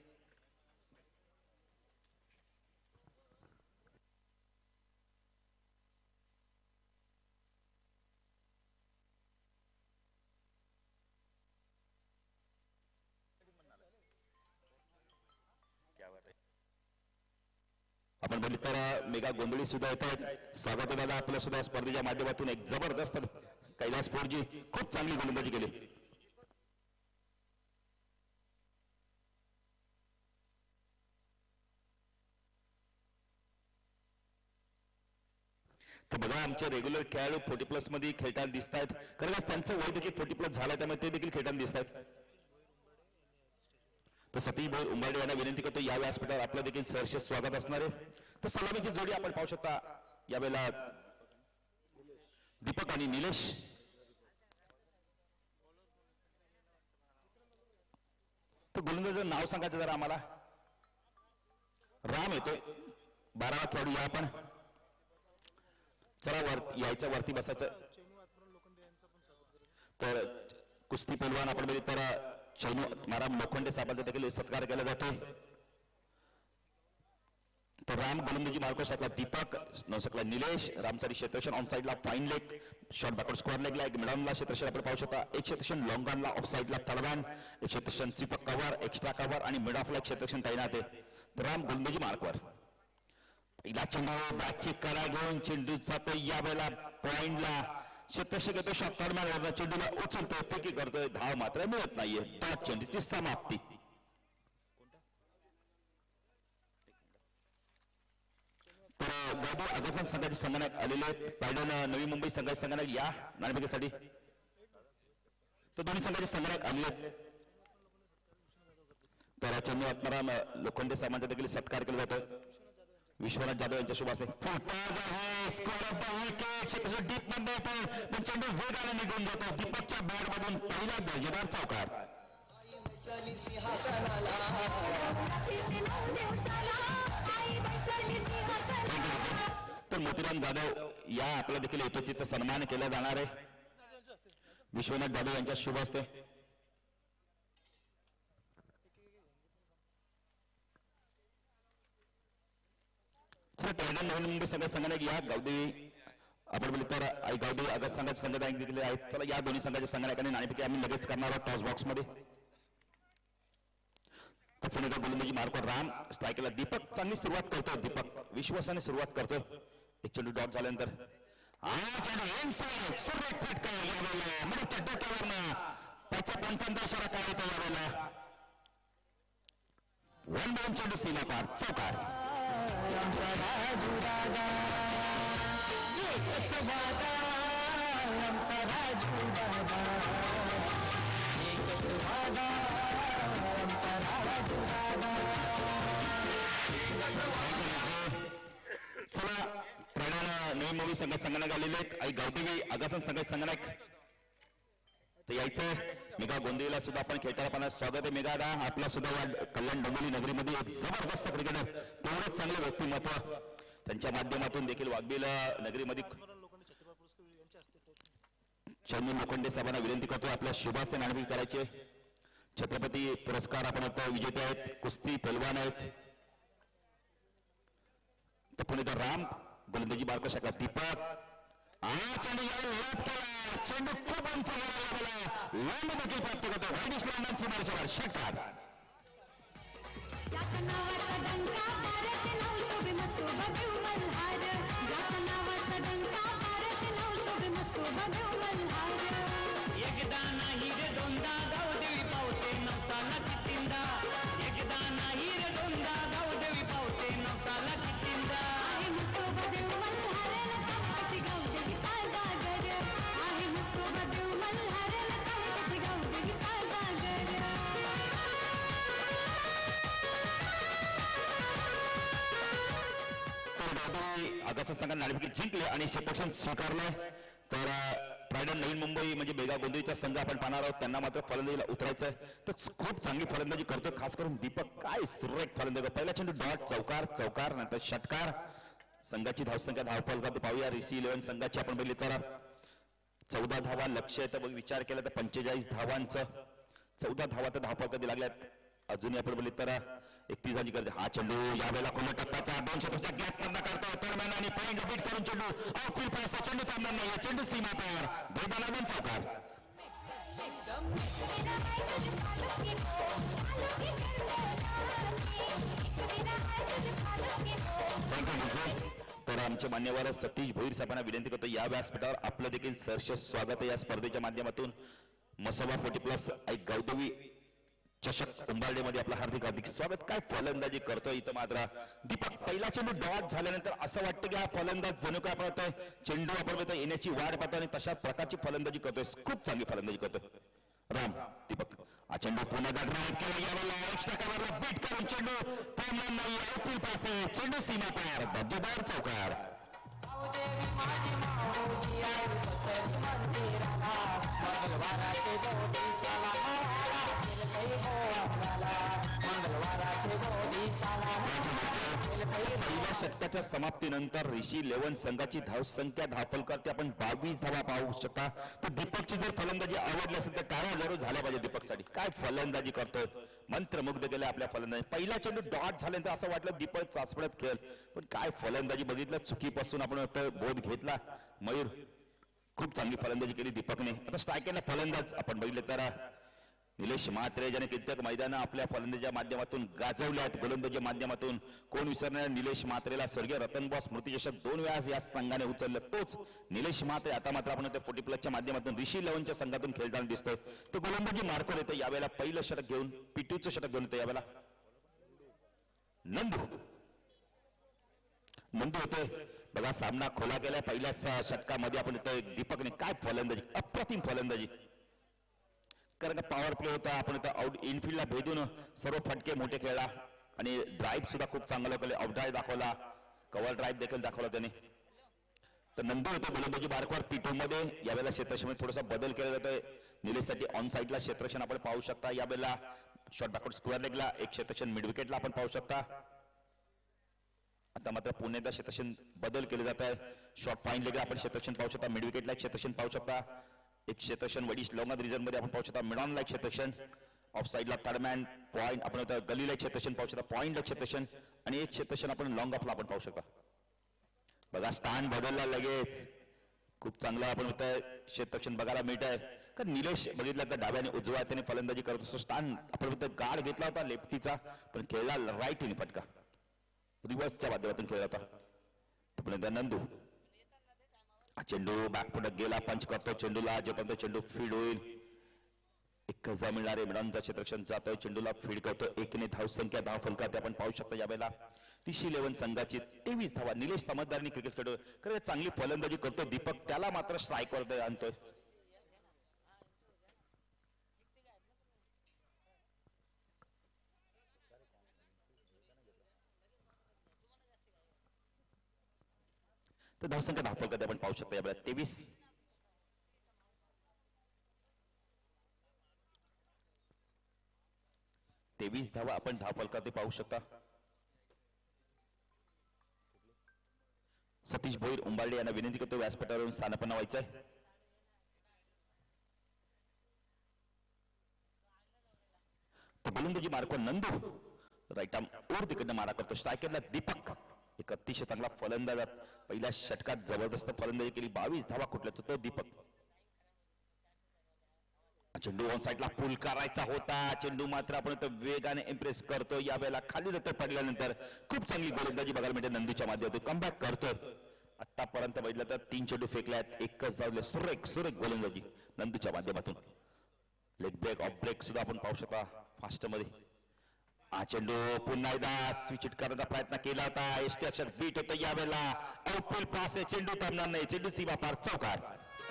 आपण बोलली तर मेगा गोंधळी सुद्धा येत आहेत. स्वागत आहे दादा आपल्या सुद्धा स्पर्धेच्या माध्यमातून. एक जबरदस्त कैलास पोरजी खूप चांगली गोलंदाजी केली. तर बघा आमचे रेग्युलर खेळाडू फोर्टी प्लस मध्ये खेळताना दिसत आहेत. खरंच त्यांचं वय देखील फोर्टी प्लस झालं त्यामुळे ते देखील खेळताना दिसत आहेत. तर सतीश भाई उंबर्डे यांना विनंती करतो या व्यासपीठावर आपलं देखील सहर्ष स्वागत असणार आहे. तर सलामीची जोडी आपण पाहू शकता यावेळेला दीपक आणि निलेश. तर गोलंदाजाचं नाव सांगायचं जरा आम्हाला. राम येतोय बारावा खेळाडू या आपण. चला वर यायचं वरती बसायचं. तर कुस्ती पैलवान आपण बघितलं तर चैनू महाराम लोखंडे साहेबांचा देखील सत्कार केला जातोय. तर राम गोलंदाजी मार्को शकला दीपक, नऊ शकला निलेश. रामसाठी क्षेत्रक्षण ऑन साईडला fine leg, short backward square लेगला एक मिडॉनला क्षेत्रक्षण आपण पाहू शकता. एक क्षेत्रक्षण लॉंग ऑनला ऑफ साईडला तळवान, एक क्षेत्रक्षण स्वीपर कव्हर, एक्स्ट्रा कव्हर आणि मिड ऑफला एक क्षेत्रक्षण तैनात आहे. तर राम गोलंदाजी मार्कवर पहिला चेंडू बॅटची करा घेऊन चेंडू जातो यावेळेला पॉइंटला. क्षेत्रक्षक येतो शॉट मारणार चेंडूला उचलतोय फेकी करतोय. धाव मात्र मिळत नाहीये. टॉप चेंडूची समाप्ती. तर गावदेवी आगाचा संघाचे संघनायक आलेले पायडन नवी मुंबई संघाचे संघनायक या नाणेफेकीसाठी. तर दोन्ही संघाचे संघनायक आलेले. तर चेन्नई आत्माराम लोखंडे साहेबांचा देखील सत्कार केला जातो. विश्वनाथ जाधव यांच्या शुभ असते. डीप मध्ये येतो पण चेंडू वेगाने निघून जातो. दीपकच्या बॅट मधून पहिला दर्जेदार चौकार. तर मोतीराम जाधव या आपला देखील यथोचित सन्मान केला जाणार आहे. विश्वनाथ जाधव यांच्या शुभ असते. नवीन मुंबई संघ संघनायक या गावदेवी आपण बोलतो तर आई गावदेवी आगात संघाचे संघनायक देखील आहेत. चला या दोन्ही संघाच्या संघनायकांनी नाणेफेकी आम्ही लगेच करणार आहोत टॉस बॉक्स मध्ये. तर पुणे गोलंदाजी मार्कवर राम, स्ट्रायकला दीपक. चांगली सुरुवात करतोय दीपक, विश्वासाने सुरुवात करतोय. एक चेंडू डॉट झाल्यानंतर फटका यावेळेला म्हणजे डोक्यावरनं त्याचा पंचांचा इशारा काय येतो यावेळेला. वन दोन चेंडू सीमा पार चौकार. आमचा राजू दादा एकच वादा आमचा राजू दादा. चला प्रणय नवीन मूवी संघात संगणक आलेले आहेत. आई गावदेवी आगासन संघात संगणक तर यायचं. मेघा गोंदिवलीला सुद्धा आपण खेळताना पाहणार. स्वागत आहे मेघा दा आपला सुद्धा या कल्याण डोंबिवली नगरीमध्ये एक जबरदस्त क्रिकेटर तेवढंच चांगलं व्यक्तिमत्व त्यांच्या माध्यमातून देखील वाघबील नगरीमध्ये चंदू लोखंडे साहेबांना विनंती करतो आपल्या शुभास्ते नाणेफेक करायचे. छत्रपती पुरस्कार आपण आता विजेते आहेत. कुस्ती पहलवान आहेत. तर पुणे तर राम गोलंदाजी बारको शकला दीपक हा चेंडू केला. चेंडू खूप उंच गेला लांब देखील प्राप्त करतो. वाईडिश लांब सीमारेषेवर षटकार. एकदा नाही रे दोनदा गावदेवी पावते नवसाला कितींदा. एकदा नाही रे दोनदा गावदेवी पावते नवसाला कितींदा. आहे मसोबा देव मल्हारेला चालकती गावदेवी चालदागर. आहे मसोबा देव मल्हारेला चालकती गावदेवी चालदागर. आगासन संघाने नाणेफेक जिंकले आणि क्षेत्ररक्षण स्वीकारलं. तर ट्रायडन नवीन मुंबई म्हणजे बेगा गोंदिवलीचा संघ आपण पाहणार आहोत. त्यांना मात्र फलंदाजीला उतरायचं आहे. तर खूप चांगली फलंदाजी करतो खास करून दीपक. काय सुरेख फलंदाजी. पहिला चेंडू डॉट चौकार चौकार नंतर षटकार. संघाची धावसंख्या धावफलकात पाहूया. रिसी इलेव्हन संघाची आपण बघितली तर चौदा धावा लक्ष्य आहे. तर विचार केला तर पंचेचाळीस धावांचं चौदा धावा तर धावफलकात लागल्यात. अजूनही आपण बघितली तर एकतीस धावांची गरज. हा चेंडू यावेळेला खुल्या टप्प्याचा दोनशे पचास गॅप बंद करतो. दरम्यान आणि पॉईंट बीट करून चेंडू अवकुल पैसा चेंडू थांबणार नाही. चेंडू सीमा पार दोन लागून चौकार. तर आमचे मान्यवर सतीश भोईर साहेबांना विनंती करतो या व्यासपीठावर आपलं देखील सहर्ष स्वागत आहे. या स्पर्धेच्या माध्यमातून मसोबा फोर्टी प्लस आई गावदेवी चषक उंबारडे मध्ये आपलं हार्दिक हार्दिक स्वागत. काय फलंदाजी करतोय इथं मात्र दीपक. पहिला चेंडू डॉट झाल्यानंतर असं वाटतं की हा फलंदाज जणू काय आपण चेंडू आपण येण्याची वाट पाहतो आणि तशा प्रकारची फलंदाजी करतोय. खूप चांगली फलंदाजी करतोय राम दीपक. हा चेंडू पुन्हा ड्राईव्ह केला. यावेळेला एक्स्ट्रा कव्हरला बीट करून चेंडू थांबणार नाही. अवकुल पासे चेंडू सीमा पार दबदबार चौकार. पहिल्या षटकाच्या समाप्तीनंतर ऋषी इलेव्हन संघाची धावसंख्या धावफलकात आपण बावीस धावा पाहू शकता. तर दीपकची जर फलंदाजी आवडली असेल तर टाळ्या जरूर झाल्या पाहिजे दीपकसाठी. काय फलंदाजी करतोय. मंत्रमुग्ध केलं आपल्या फलंदाजी. पहिला चेंडू डॉट झाल्यानंतर असं वाटलं दीपक चाचपडत खेळ पण काय फलंदाजी बघितलं. चुकीपासून आपण बोध घेतला. मयूर खूप चांगली फलंदाजी केली दीपकने. आता स्ट्रायकरला फलंदाज आपण बघितले तर निलेश म्हात्रे ज्याने कित्येक मैदानं आपल्या फलंदाजीच्या माध्यमातून गाजवल्या आहेत. गोलंदाजीच्या माध्यमातून कोण विसरणार निलेश म्हात्रेला. स्वर्गीय रतनबॉ स्मृती चषक दोन वेळा या संघाने उचललं तोच निलेश म्हात्रे. आता मात्र आपण त्या फोर्टी प्लसच्या माध्यमातून ऋषी इलेव्हनच्या संघातून खेळताना दिसतोय. तो गोलंदाजी मार्कवर येतो यावेळेला. पहिलं षटक घेऊन पिटूचं षटक घेऊन येतो यावेळेला नंदू. नंदू होतोय बघा. सामना खोला गेलाय. पहिल्या षटकामध्ये आपण येतोय दीपकने. काय फलंदाजी अप्रतिम फलंदाजी. कारण का पॉवर प्ले होता. आपण आउट इनफिल्डला भेदून सर्व फटके मोठे खेळला आणि ड्राईव्ह सुद्धा खूप चांगला केले. आउट ड्राईव्ह दाखवला. कव्हर ड्राईव्ह देखील दाखवला त्याने. तर नंतर होतं गोलंदाजी बारकवर पी टू मध्ये. यावेळेला क्षेत्ररक्षणामध्ये थोडासा बदल केला जातोय. निलेशसाठी ऑन साईडला क्षेत्ररक्षण आपण पाहू शकता. यावेळेला शॉर्ट बॅकवर्ड स्क्वेअर लेगला एक क्षेत्ररक्षण मिड विकेटला आपण पाहू शकता. आता मात्र पुण्याचा क्षेत्ररक्षण बदल केले जात आहे. शॉर्ट फाईन लेगला आपण क्षेत्ररक्षण पाहू शकता. मिड विकेटला एक क्षेत्ररक्षण पाहू शकता. एक क्षेत्ररक्षण वडीश लॉंग रिजन मध्ये आपण पाहू शकता. मिडॉनला एक क्षेत्ररक्षण. ऑफ साईडला थर्डमॅन पॉईंट आपण गलीला एक क्षेत्ररक्षण पाहू शकता. पॉईंटला क्षेत्ररक्षण आणि एक क्षेत्ररक्षण आपण लॉंग ऑफला आपण पाहू शकता. बघा स्टँड बदलला लगेच. खूप चांगला आपण क्षेत्ररक्षण बघायला मिळत आहे. कारण निलेश बघितलं तर डाव्याने उजव्या त्याने फलंदाजी करत असतो. स्टँड आपण गार्ड घेतला होता लेफ्टीचा पण खेळला राईट ने फटका. रिव्हर्सच्या माध्यमातून खेळला होता. नंदू चेंडू बॅकफुटत गेला. पंच करतो चेंडूला. जोपर्यंत चेंडू फीड होईल एक गजा मिळणारे मिळांचा क्षेत्ररक्षण जातोय, चेंडूला फीड करतोय, एकने धाव संख्या धाव फलकात आपण पाहू शकता यावेळेला ऋषी इलेव्हन संघाची तेवीस धावा. निलेश समजदारनी क्रिकेट खेळतोय, खरं चांगली फलंदाजी करतोय दीपक, त्याला मात्र स्ट्राईक वर आणतोय. तर धावसंख्या धाव फलकात आपण पाहू शकता यावेळेला तेवीस. तेवीस धावा आपण धाव फलकात पाहू शकता. सतीश भोईर उंबारडे यांना विनंती करतो व्यासपीठावरून स्थानापन्न व्हायचंय. गोलंदाजी मार्कवर नंदू, राईट आर्म ओर तिकडनं मारा करतो. स्ट्रायकरला दीपक, एक अतिशय चांगला फलंदाज, पहिल्या षटकात जबरदस्त फलंदाजी केली, बावीस धावा कुठल्या तो दीपक. चेंडू ऑन साईडला पुल करायचा होता, चेंडू मात्र आपण वेगाने इम्प्रेस करतो. यावेळेला खाली जातो पडल्यानंतर खूप चांगली गोलंदाजी बघायला मिळते नंदूच्या माध्यमातून, कमबॅक करतोय. आतापर्यंत बघितलं तर तीन चेंडू फेकल्यात, एकच धावले. सुरेख सुरेख गोलंदाजी नंदूच्या माध्यमातून. लेग ब्रेक ऑफ ब्रेक सुद्धा आपण पाहू शकता फास्ट मध्ये. हा चेंडू पुन्हा एकदा स्विच हिट करण्याचा प्रयत्न केला होता, एसटी अक्षर बीट होतं यावेळेला. आउटफील्ड पास आहे, चेंडू थांबणार नाही, चेंडू सीमा पार चौकार.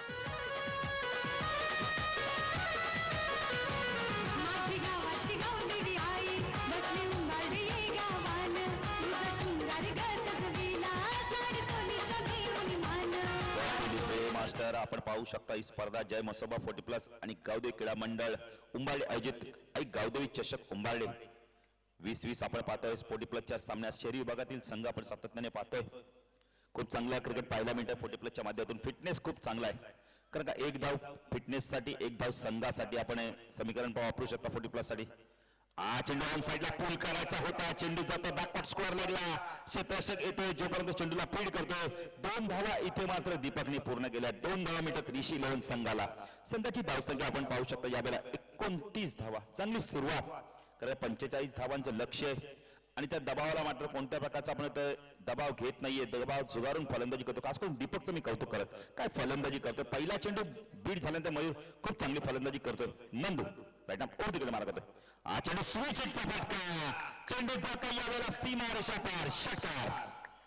मास्टर आपण पाहू शकता ही स्पर्धा जय म्हसोबा फोर्टी प्लस आणि गावदेवी क्रीडा मंडळ उंबारडे आयोजित आई गावदेवी चषक उंबारडे वीस वीस आपण पाहतोय. फोर्टी प्लसच्या सामन्यात शहरी विभागातील संघ आपण सातत्याने पाहतोय. खूप चांगला क्रिकेट पाहायला मिळतं फोर्टी प्लसच्या माध्यमातून. फिटनेस खूप चांगला आहे, कारण का एक धाव फिटनेस साठी, एक धाव संघासाठी आपण समीकरण वापरू शकता फोर्टी प्लस साठी. हा चेंडू ऑन साईडला पूल करायचा होता, चेंडू जातो बॅकवर्ड स्कोअर लागला, क्षेत्ररक्षक येतोय, जोपर्यंत चेंडूला फीड करतोय. दोन धावा इथे मात्र दीपकने पूर्ण केल्या, दोन धावा मिळतात ऋषी इलेव्हन संघाला. संघाची धावसंख्या आपण पाहू शकता यावेळेला एकोणतीस धावा, चांगली सुरुवात. कारण पंचेचाळीस धावांचं लक्ष आहे आणि त्या दबावाला मात्र कोणत्या प्रकारचा आपण दबाव घेत नाहीये, दबाव झुगारून फलंदाजी करतो. खास करून दीपकचं मी कौतुक करत, काय फलंदाजी करतोय. पहिला चेंडू बीट झाल्यानंतर मयूर खूप चांगली फलंदाजी करतोय. नंदू राईट आर्म ओर तिकडे मारा करतोय. हा चेंडू स्विच हिटचा फटका, चेंडू जातो यावेळेला सीमा रेषा पार, षटकार.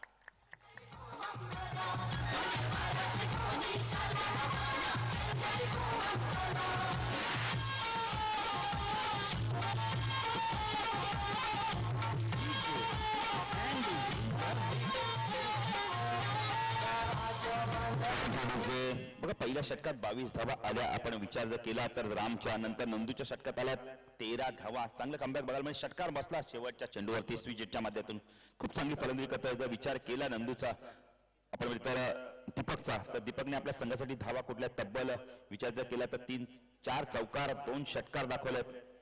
बघा पहिल्या षटकात बावीस धावा आल्या. आपण विचार जर केला तर रामच्या नंतर नंदूच्या षटकात आल्या तेरा धावा. चांगलं कमबॅक बघायला म्हणजे षटकार बसला शेवटच्या चेंडूवरती स्विचच्या माध्यमातून. खूप चांगली फलंदाजी करता. जर विचार केला नंदूचा आपण तर दीपकचा, तर दीपकने आपल्या संघासाठी धावा कुठल्या तब्बल विचार जर केला तर तीन चार चौकार, दोन षटकार दाखवले.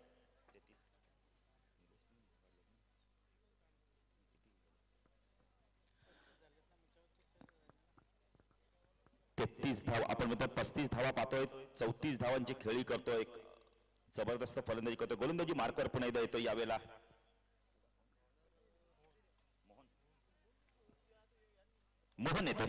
तेहतीस धाव आपण म्हणतो, पस्तीस धावा पाहतोय, चौतीस धावांची खेळी करतोय, जबरदस्त फलंदाजी करतोय. गोलंदाजी मार्कर पुन्हा एकदा येतो यावेळेला. मोहन येतोय,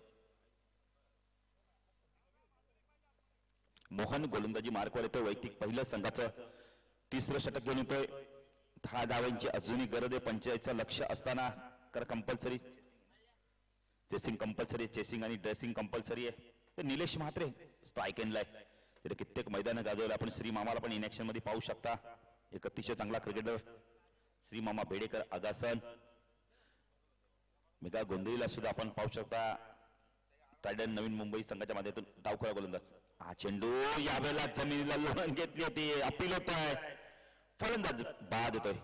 मोहन गोलंदाजी मार्कवर येतोय. वैयक्तिक पहिलं संघाचं तिसरं षटक घेऊन येतोय. दहा धावांची अजूनही गरज आहे पंचेचाळीसचं लक्ष असताना. कर कंपल्सरी चेसिंग कंपल्सरी, चेसिंग आणि ड्रेसिंग कंपल्सरी आहे. तर निलेश म्हात्रे स्ट्राईक एंडला आहे. तिथे कित्येक मैदान गाजवलं. आपण श्री मामाला पण इन ऍक्शन मध्ये पाहू शकता. एक अतिशय चांगला क्रिकेटर श्री मामा बेडेकर अगासन. मेघा गोंधळीला सुद्धा आपण पाहू शकता. ट्रायडन नवीन मुंबई संघाच्या माध्यमातून डावखोरा गोलंदाज. हा चेंडू यावेळेला जमिनीला लोळण घेतली होती, अपील होत आहे, फलंदाज बाद होतोय.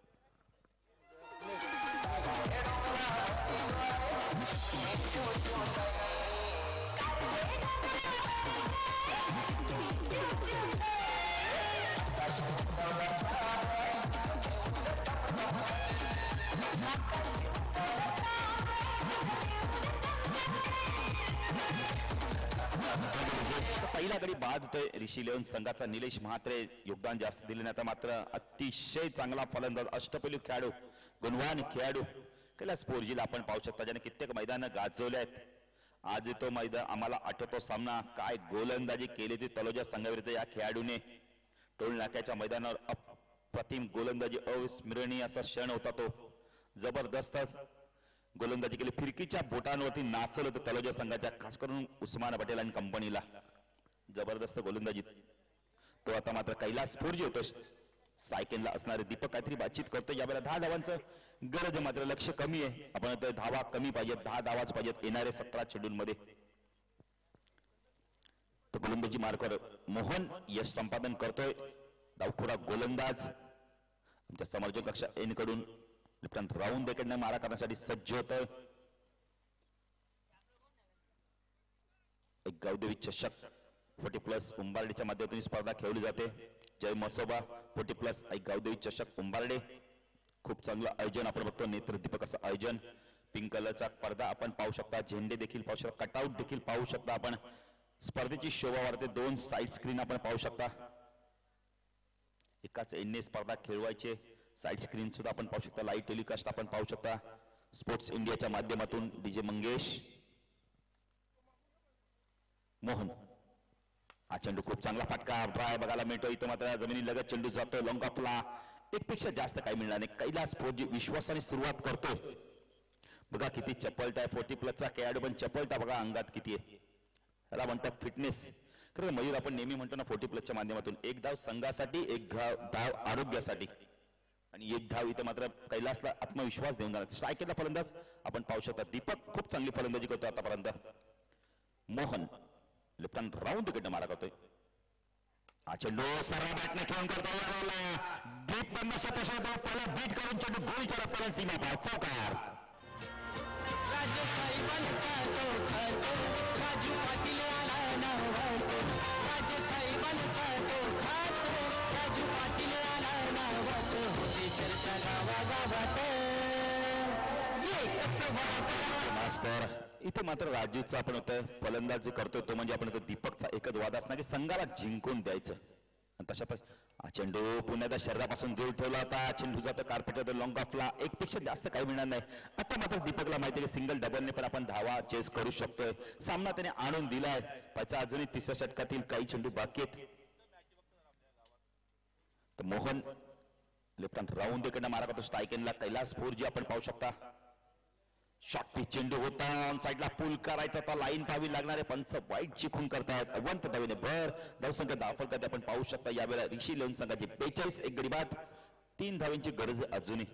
पहिला गडी बाद होतोय ऋषी इलेव्हन संघाचा. निलेश म्हात्रे योगदान जास्त दिले नाही, मात्र अतिशय चांगला फलंदाज, अष्टपैलू खेळाडू, गुणवान खेळाडू कैलास पोरजीला आपण पाहू शकता, ज्याने कित्येक मैदान गाजवले आहेत. आज तो मैदान आम्हाला आठवतो सामना, काय गोलंदाजी केली ती तलोजा संघाविरुद्ध या खेळाडूने. टोल नाक्याच्या मैदानावर अप्रतिम गोलंदाजी, अविस्मरणीय असा क्षण होता तो. जबरदस्त गोलंदाजी केली, फिरकीच्या बोटांवरती नाचलं होतं तलोजा संघाच्या, खास करून उस्मान पटेल आणि कंपनीला. जबरदस्त गोलंदाजी. तो आता मात्र कैलास फुर्जी होतो सायकेनला असणारे. दीपक काहीतरी बातचीत करतो. यावेळेला दहा धावांचं गरज आहे, मात्र लक्ष कमी आहे. आपण धावा कमी पाहिजेत, दहा धावाच पाहिजेत येणारे सतरा शेड्यूल मध्ये. तर गोलंदाजी मार्कवर मोहन यश संपादन करतोय. डावखोरा गोलंदाज आमच्या समर्जक कक्षा एन कडून लेफ्टनंट राऊंड देकडनं मारा करण्यासाठी सज्ज होतोय. एक गावदेवी चषक फोर्टी प्लस उंबारडेच्या माध्यमातून स्पर्धा खेळली जाते. जय मसोबा फोर्टी प्लस एक गावदेवी चषक उंबारडे. खूप चांगलं आयोजन आपण बघतो, नेत्र दीपक असं आयोजन. पिंक कलरचा पडदा आपण पाहू शकता, झेंडे देखील पाहू शकता, कटआउट देखील पाहू शकता आपण. स्पर्धेची शोभा वाढते. दोन साईड स्क्रीन आपण पाहू शकता. एकाच एनने स्पर्धा खेळवायचे. साईड स्क्रीन सुद्धा आपण पाहू शकता. लाईव्ह टेलिकास्ट आपण पाहू शकता स्पोर्ट्स इंडियाच्या माध्यमातून. डीजे मंगेश. मोहन हा चेंडू खूप चांगला फटका ड्राय बघायला मिळतो. इथं मात्र जमिनी लगत चेंडू जातोय लॉंग ऑफला. एक पेक्षा जास्त काही मिळणार नाही. कैलास फौजी विश्वासाने सुरुवात करतोय. बघा किती चपलता आहे फोर्टी प्लसचा खेळाडू, पण चपलता बघा अंगात किती आहे. त्याला म्हणतात फिटनेस. खरं मयूर आपण नेहमी म्हणतो ना फोर्टी प्लसच्या माध्यमातून, एक धाव संघासाठी, एक धाव आरोग्यासाठी. आणि एक धाव इथं मात्र कैलासला आत्मविश्वास देऊन जाणार. स्ट्रायकरला फलंदाज आपण पाहू शकता. दीपक खूप चांगली फलंदाजी करतो आतापर्यंत. मोहन लेफ्टनंट राऊंड तिकडनं मारा करतोय. हा चेंडू सरळ बॅटने खेळून करतो. डीप बंद शतशत पहिला बीट करून चेंडू गोळीच्या रप्पाला सीमा पार चौकार. राजू पाटील आला नवस. राजे साहेबांचा तो खास. राजू पाटील आला नवस. होते चर्चा गावागावात एकच वाद. मास्टर इथे मात्र राजूचा आपण होतं फलंदाजी करतोय तो म्हणजे आपण दीपकचा एकच वाद असणार की संघाला जिंकून द्यायचं. तशा हा चेंडू पुण्याच्या शरीरापासून दूर ठेवला होता. चेंडू जातो कार्पेटर लॉंग ऑफला. एक पेक्षा जास्त काही मिळणार नाही. आता मात्र दीपकला माहिती आहे की सिंगल डबलने पण आपण धावा चेस करू शकतोय. सामना त्याने आणून दिलाय. त्याचा अजूनही तिसऱ्या षटकातील काही चेंडू बाकी आहेत. तर मोहन लेफ्ट राऊंड इकडनं मारा करतो. स्ट्रायकेनला कैलास फुर्जी आपण पाहू शकता. शॉर्ट पिच चेंडू होता. ऑन साइडला पूल करायचा तर लाईन पाहावी लागणारे पंच वाईट चिखून करतायत. अवंत धावेने भर धावसंख्या दाखल करते आपण पाहू शकता. यावेळेला ऋषी लेऊन संघाची बेचाळीस एक गडी बाद. तीन धावांची गरज अजूनही.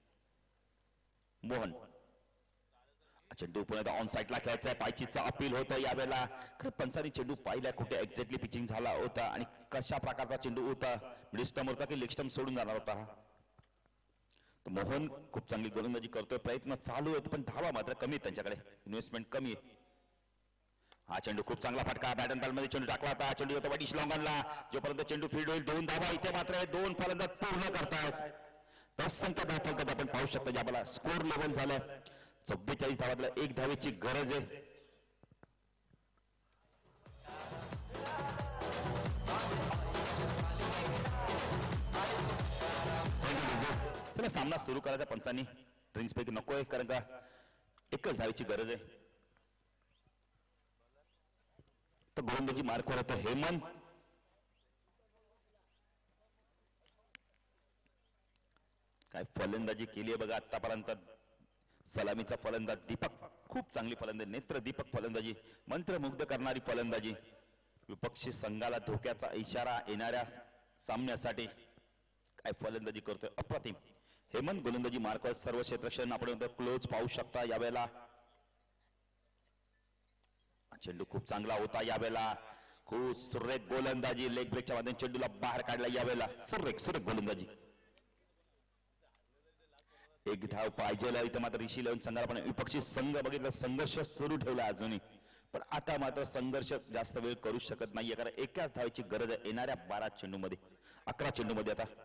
मोहन चेंडू पुन्हा ऑन साइडला खेळायचा. पायचीचा अपील होतं यावेळेला. खरं पंचानी चेंडू पाहिला कुठे एक्झॅक्टली पिचिंग झाला होता आणि कशा प्रकारचा चेंडू होता. मिड स्टंप होता की लेग स्टंप सोडून जाणार होता हा. तर मोहन खूप चांगली गोलंदाजी करतोय. प्रयत्न चालू आहेत पण धावा मात्र कमी आहेत त्यांच्याकडे. इन्व्हेस्टमेंट कमी आहे. हा चेंडू खूप चांगला फटका बॅटन बॉल मध्ये चेंडू टाकला होता. चेंडू होता वाटी श्लॉंगनला. जोपर्यंत चेंडू फील्ड होईल दोन धावा इथे मात्र दोन फलंदाज पूर्ण करतायत. दस संख्या दाखल करत आपण पाहू शकतो. ज्याला स्कोर लेवल झालं चव्वेचाळीस धावातल्या एक धावेची गरज आहे. चला सामना सुरू करायचा. पंचांनी ड्रिंक्स पैकी नकोय कारण का एकच धावेची गरज आहे. तर गोलंदाजी मार्कवर होतं हेमंत. काय फलंदाजी केली आहे बघा आतापर्यंत. सलामीचा फलंदाज दीपक खूप चांगली फलंदाजी. नेत्र दीपक फलंदाजी मंत्रमुग्ध करणारी फलंदाजी. विपक्षी संघाला धोक्याचा इशारा येणाऱ्या सामन्यासाठी काय फलंदाजी करतोय अप्रतिम. हेमंत गोलंदाजी मार्कवर सर्व क्षेत्रक्षण आपण क्लोज पाहू शकता. यावेळेला चेंडू खूप चांगला होता. यावेळेला खूप सुरेख गोलंदाजी. लेग ब्रेकच्या माध्यमातून चेंडूला बाहेर काढला. यावेळेला सुरेख सुरेख गोलंदाजी. एक धाव पाहिजे इथं मात्र ऋषी लेवून संघाला पण विपक्षी संघ बघितलं संघर्ष सुरू ठेवला अजूनही. पण आता मात्र संघर्ष जास्त वेळ करू शकत नाहीये कारण एकाच धावेची गरज आहे येणाऱ्या बारा चेंडू मध्ये अकरा चेंडू मध्ये. आता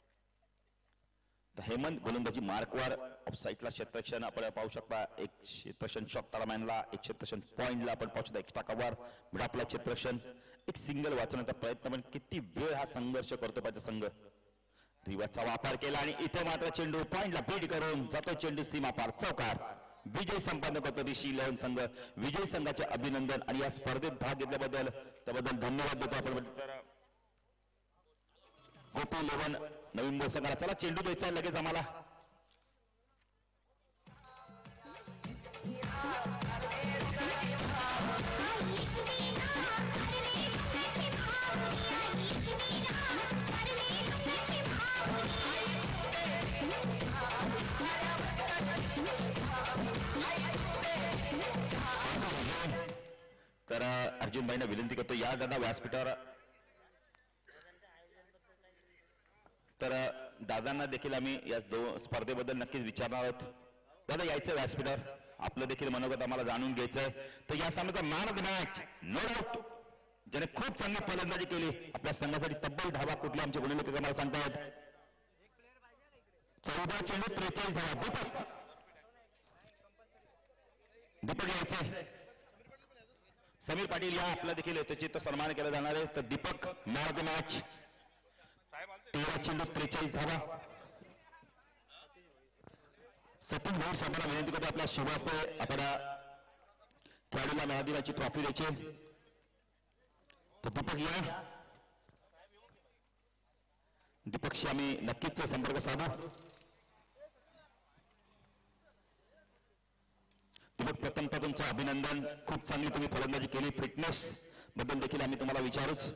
हेमंत गोलंदाजी मार्कवर ऑफसाईडला क्षेत्रक्षण आपण पाहू शकता. एक क्षेत्रक्षण शॉट तारामॅनला, एक क्षेत्रक्षण पॉइंटला आपण पाहू शकता. एक्स्ट्रा कव्हर मिडापला क्षेत्रक्षण एक सिंगल वाचवण्याचा प्रयत्न. पण किती वेळ हा संघर्ष करतो पाहिजे संघ. रिवाचा वापर केला आणि इथे मात्र चेंडू पॉइंटला बीट करून जातो. चेंडू सीमा पार चौकार. विजय संपादन करतो ऋषी लेवन संघ. विजय संघाचे अभिनंदन आणि या स्पर्धेत भाग घेतल्याबद्दल त्याबद्दल धन्यवाद देतो आपण. गोपी इलेव्हन नवीन मुंबई संघाला. चला चेंडू द्यायचा आहे लगेच आम्हाला. तर अर्जुन भाईंना विनंती करतो या दादा व्यासपीठावर. तर दादांना देखील आम्ही या दो स्पर्धेबद्दल नक्कीच विचारणार आहोत. दादा यायचं व्यासपीठावर, आपलं देखील मनोगत आम्हाला जाणून घ्यायचंय. तर या सामन्याचा man of the match no doubt ज्याने खूप चांगली फलंदाजी केली आपल्या संघासाठी तब्बल धावा कुठले आमचे गुणलेखक आम्हाला सांगतायत. चौदा चेंडू त्रेचाळीस धावा. दीपक दीपक यायचंय. समीर पाटील या आपला देखील यथोचित सन्मान केला जाणार आहे. तर Deepak man of the match. तेरा चेंडू त्रेचाळीस धावा. सतीश भाऊ साहेबांना विनंती करतो आपल्या शुभास्ते आपण खेळाडूला महादिनाची ट्रॉफी द्यायची. तर दीपक या. दीपकशी आम्ही नक्कीच संपर्क साधू. दीपक प्रथमतः तुमचं अभिनंदन. खूप चांगली तुम्ही फलंदाजी केली. फिटनेस बद्दल देखील आम्ही तुम्हाला विचारूच.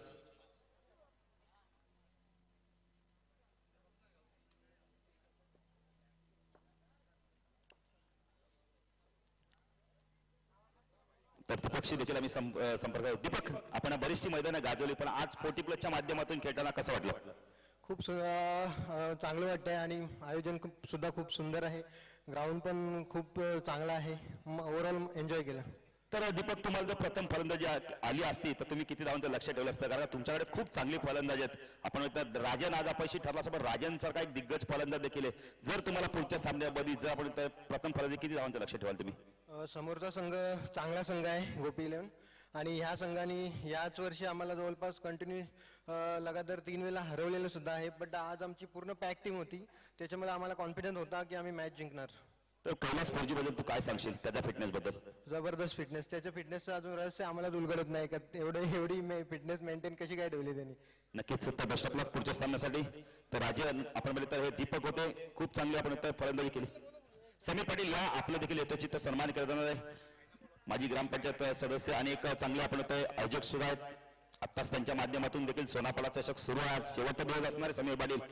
तर दीपकशी देखील आम्ही संपर्क. दीपक आपण बरीचशी मैदानं गाजवली पण आज फोर्टी प्लसच्या माध्यमातून खेळताना कसं वाटलं? खूप चांगलं वाटतंय आणि आयोजन खूप सुद्धा खूप सुंदर आहे. ग्राउंड पण खूप चांगला आहे. ओव्हरऑल एन्जॉय केलं. तर दीपक तुम्हाला जर प्रथम फलंदाजी आली असती तर तुम्ही किती धावांचं लक्ष ठेवलं असतं? कारण तुमच्याकडे खूप चांगली फलंदाजी आहेत. आपण राजन आज अपयशी ठरला असं पण राजनसारखा एक दिग्गज फलंदाज देखील आहे. जर तुम्हाला पुढच्या सामन्यामध्ये जर आपण प्रथम फलंदाजी किती धावांचं लक्ष ठेवाल तुम्ही? समोरचा संघ चांगला संघ आहे गोपी इलेव्हन आणि ह्या संघाने याच वर्षी आम्हाला जवळपास कंटिन्यू लगातार तीन वेळेला हरवलेलं सुद्धा आहे. बट आज आमची पूर्ण पॅक टीम होती त्याच्यामुळे आम्हाला कॉन्फिडन्स होता की आम्ही मॅच जिंकणार. तर कैलास फौजी बद्दल तू काय सांगशील त्याच्या फिटनेस बद्दल? जबरदस्त फिटनेस. त्याच्या फिटनेसचं अजून रहस्य आम्हाला उलगडत नाही का एवढं एवढी फिटनेस मेंटेन कशी काय ठेवली त्यांनी. नक्कीच सत्ता बेस्ट ऑफ लक पुढच्या सामन्यासाठी. तर राजे आपण म्हणजे तर हे दीपक होते खूप चांगली आपण फलंदाजी केली. समीर पाटील या आपलं देखील यथोचित सन्मान केला जाणार आहे. माजी ग्रामपंचायत सदस्य आणि एक चांगले आपण आयोजक सुरू आहेत. आत्ताच त्यांच्या माध्यमातून देखील सोनापला चषक सुरू आहे. शेवटचा दिवस असणार आहे समीर पाटील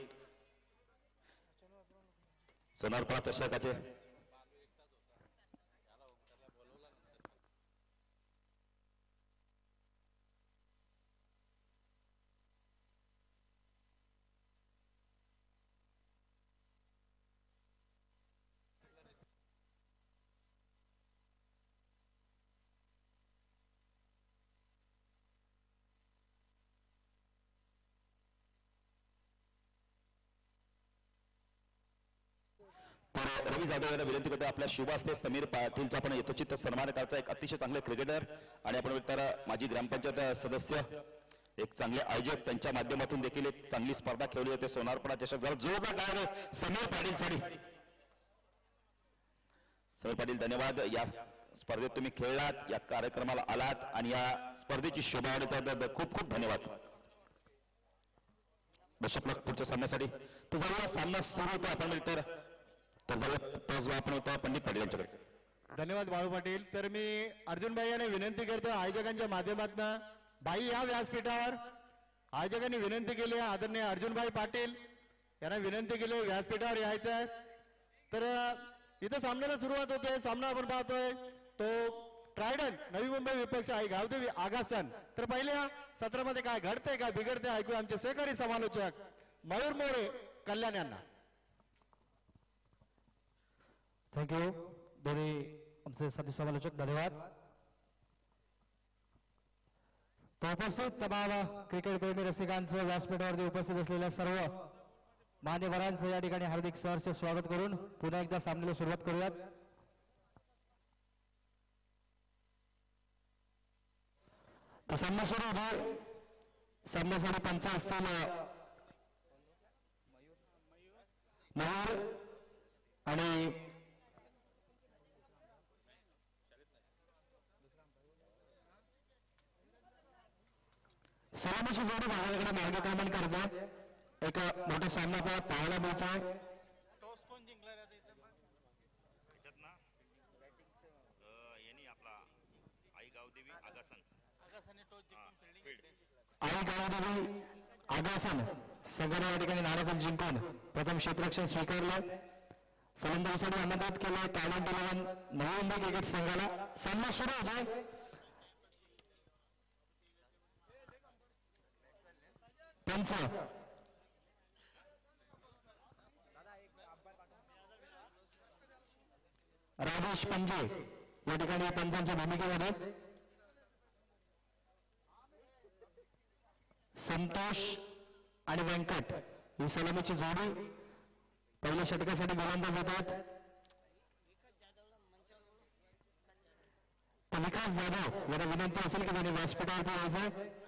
सोनारपळा चषकाचे. रवी जाधव यांना विनंती करतो आपल्या शुभास्ते समीर पाटीलचा आपण यथोचित सन्मान करायचा. एक अतिशय चांगले क्रिकेटर आणि आपण तर माजी ग्रामपंचायत सदस्य एक चांगले आयोजक त्यांच्या माध्यमातून देखील एक चांगली स्पर्धा खेळली होती सोनारपळा चषक. जरा जोरदार टाळ्या समीर पाटील साठी. समीर पाटील धन्यवाद. या स्पर्धेत तुम्ही खेळलात या कार्यक्रमाला आलात आणि या स्पर्धेची शोभा वाढवत खूप खूप धन्यवाद. बेस्ट पुढच्या सामन्यासाठी. तर जेव्हा सामना सुरू होतो आपण तर पंडित पाटील यांच्याकडे. धन्यवाद बाळू पाटील. तर मी अर्जुन भाई यांना विनंती करतो आयोजकांच्या माध्यमातून बाई या व्यासपीठावर. आयोजकांनी विनंती केली आहे आदरणीय अर्जुन भाई पाटील यांना विनंती केली व्यासपीठावर यायचं आहे. तर इथं सामन्याला सुरुवात होते. सामना आपण पाहतोय तो ट्रायडन नवी मुंबई विपक्ष आई गावदेवी आगासन. तर पहिल्या सत्रामध्ये काय घडते काय बिघडते ऐकू आमचे सहकारी समालोचक मयूर मोरे कल्याण यांना. थँक्यू दोन्ही आमचे साथी समालोचक धन्यवाद. तो उपस्थित तमाम क्रिकेट प्रेमी रसिकांचं व्यासपीठावरती उपस्थित असलेल्या सर्व मान्यवरांचं या ठिकाणी हार्दिक सहर्ष स्वागत करून पुन्हा एकदा सामन्याला सुरुवात करूयात. तर सामना सुरू होतो. सामन्यासाठी पंच असतील मयूर आणि सलामीची जोडी भागाकडे मार्गक्रमण करतात. एक मोठा सामना आपल्याला पाहायला मिळतोय. आई गावदेवी आगासन संघाने या ठिकाणी नाणेफेक जिंकून प्रथम क्षेत्ररक्षण स्वीकारलं. फलंदाजीसाठी आमंत्रित केलं talent eleven Navi Mumbai cricket संघाला. सामना सुरू होतोय. पंच राजेश पंजे या ठिकाणी पंचांच्या भूमिकेमध्ये. संतोष आणि व्यंकट ही सलामीची जोडी पहिल्या षटकासाठी गोलंदाज येतात. तर विकास जाधव यांना विनंती असेल की त्यांनी व्यासपीठावरती यायचं.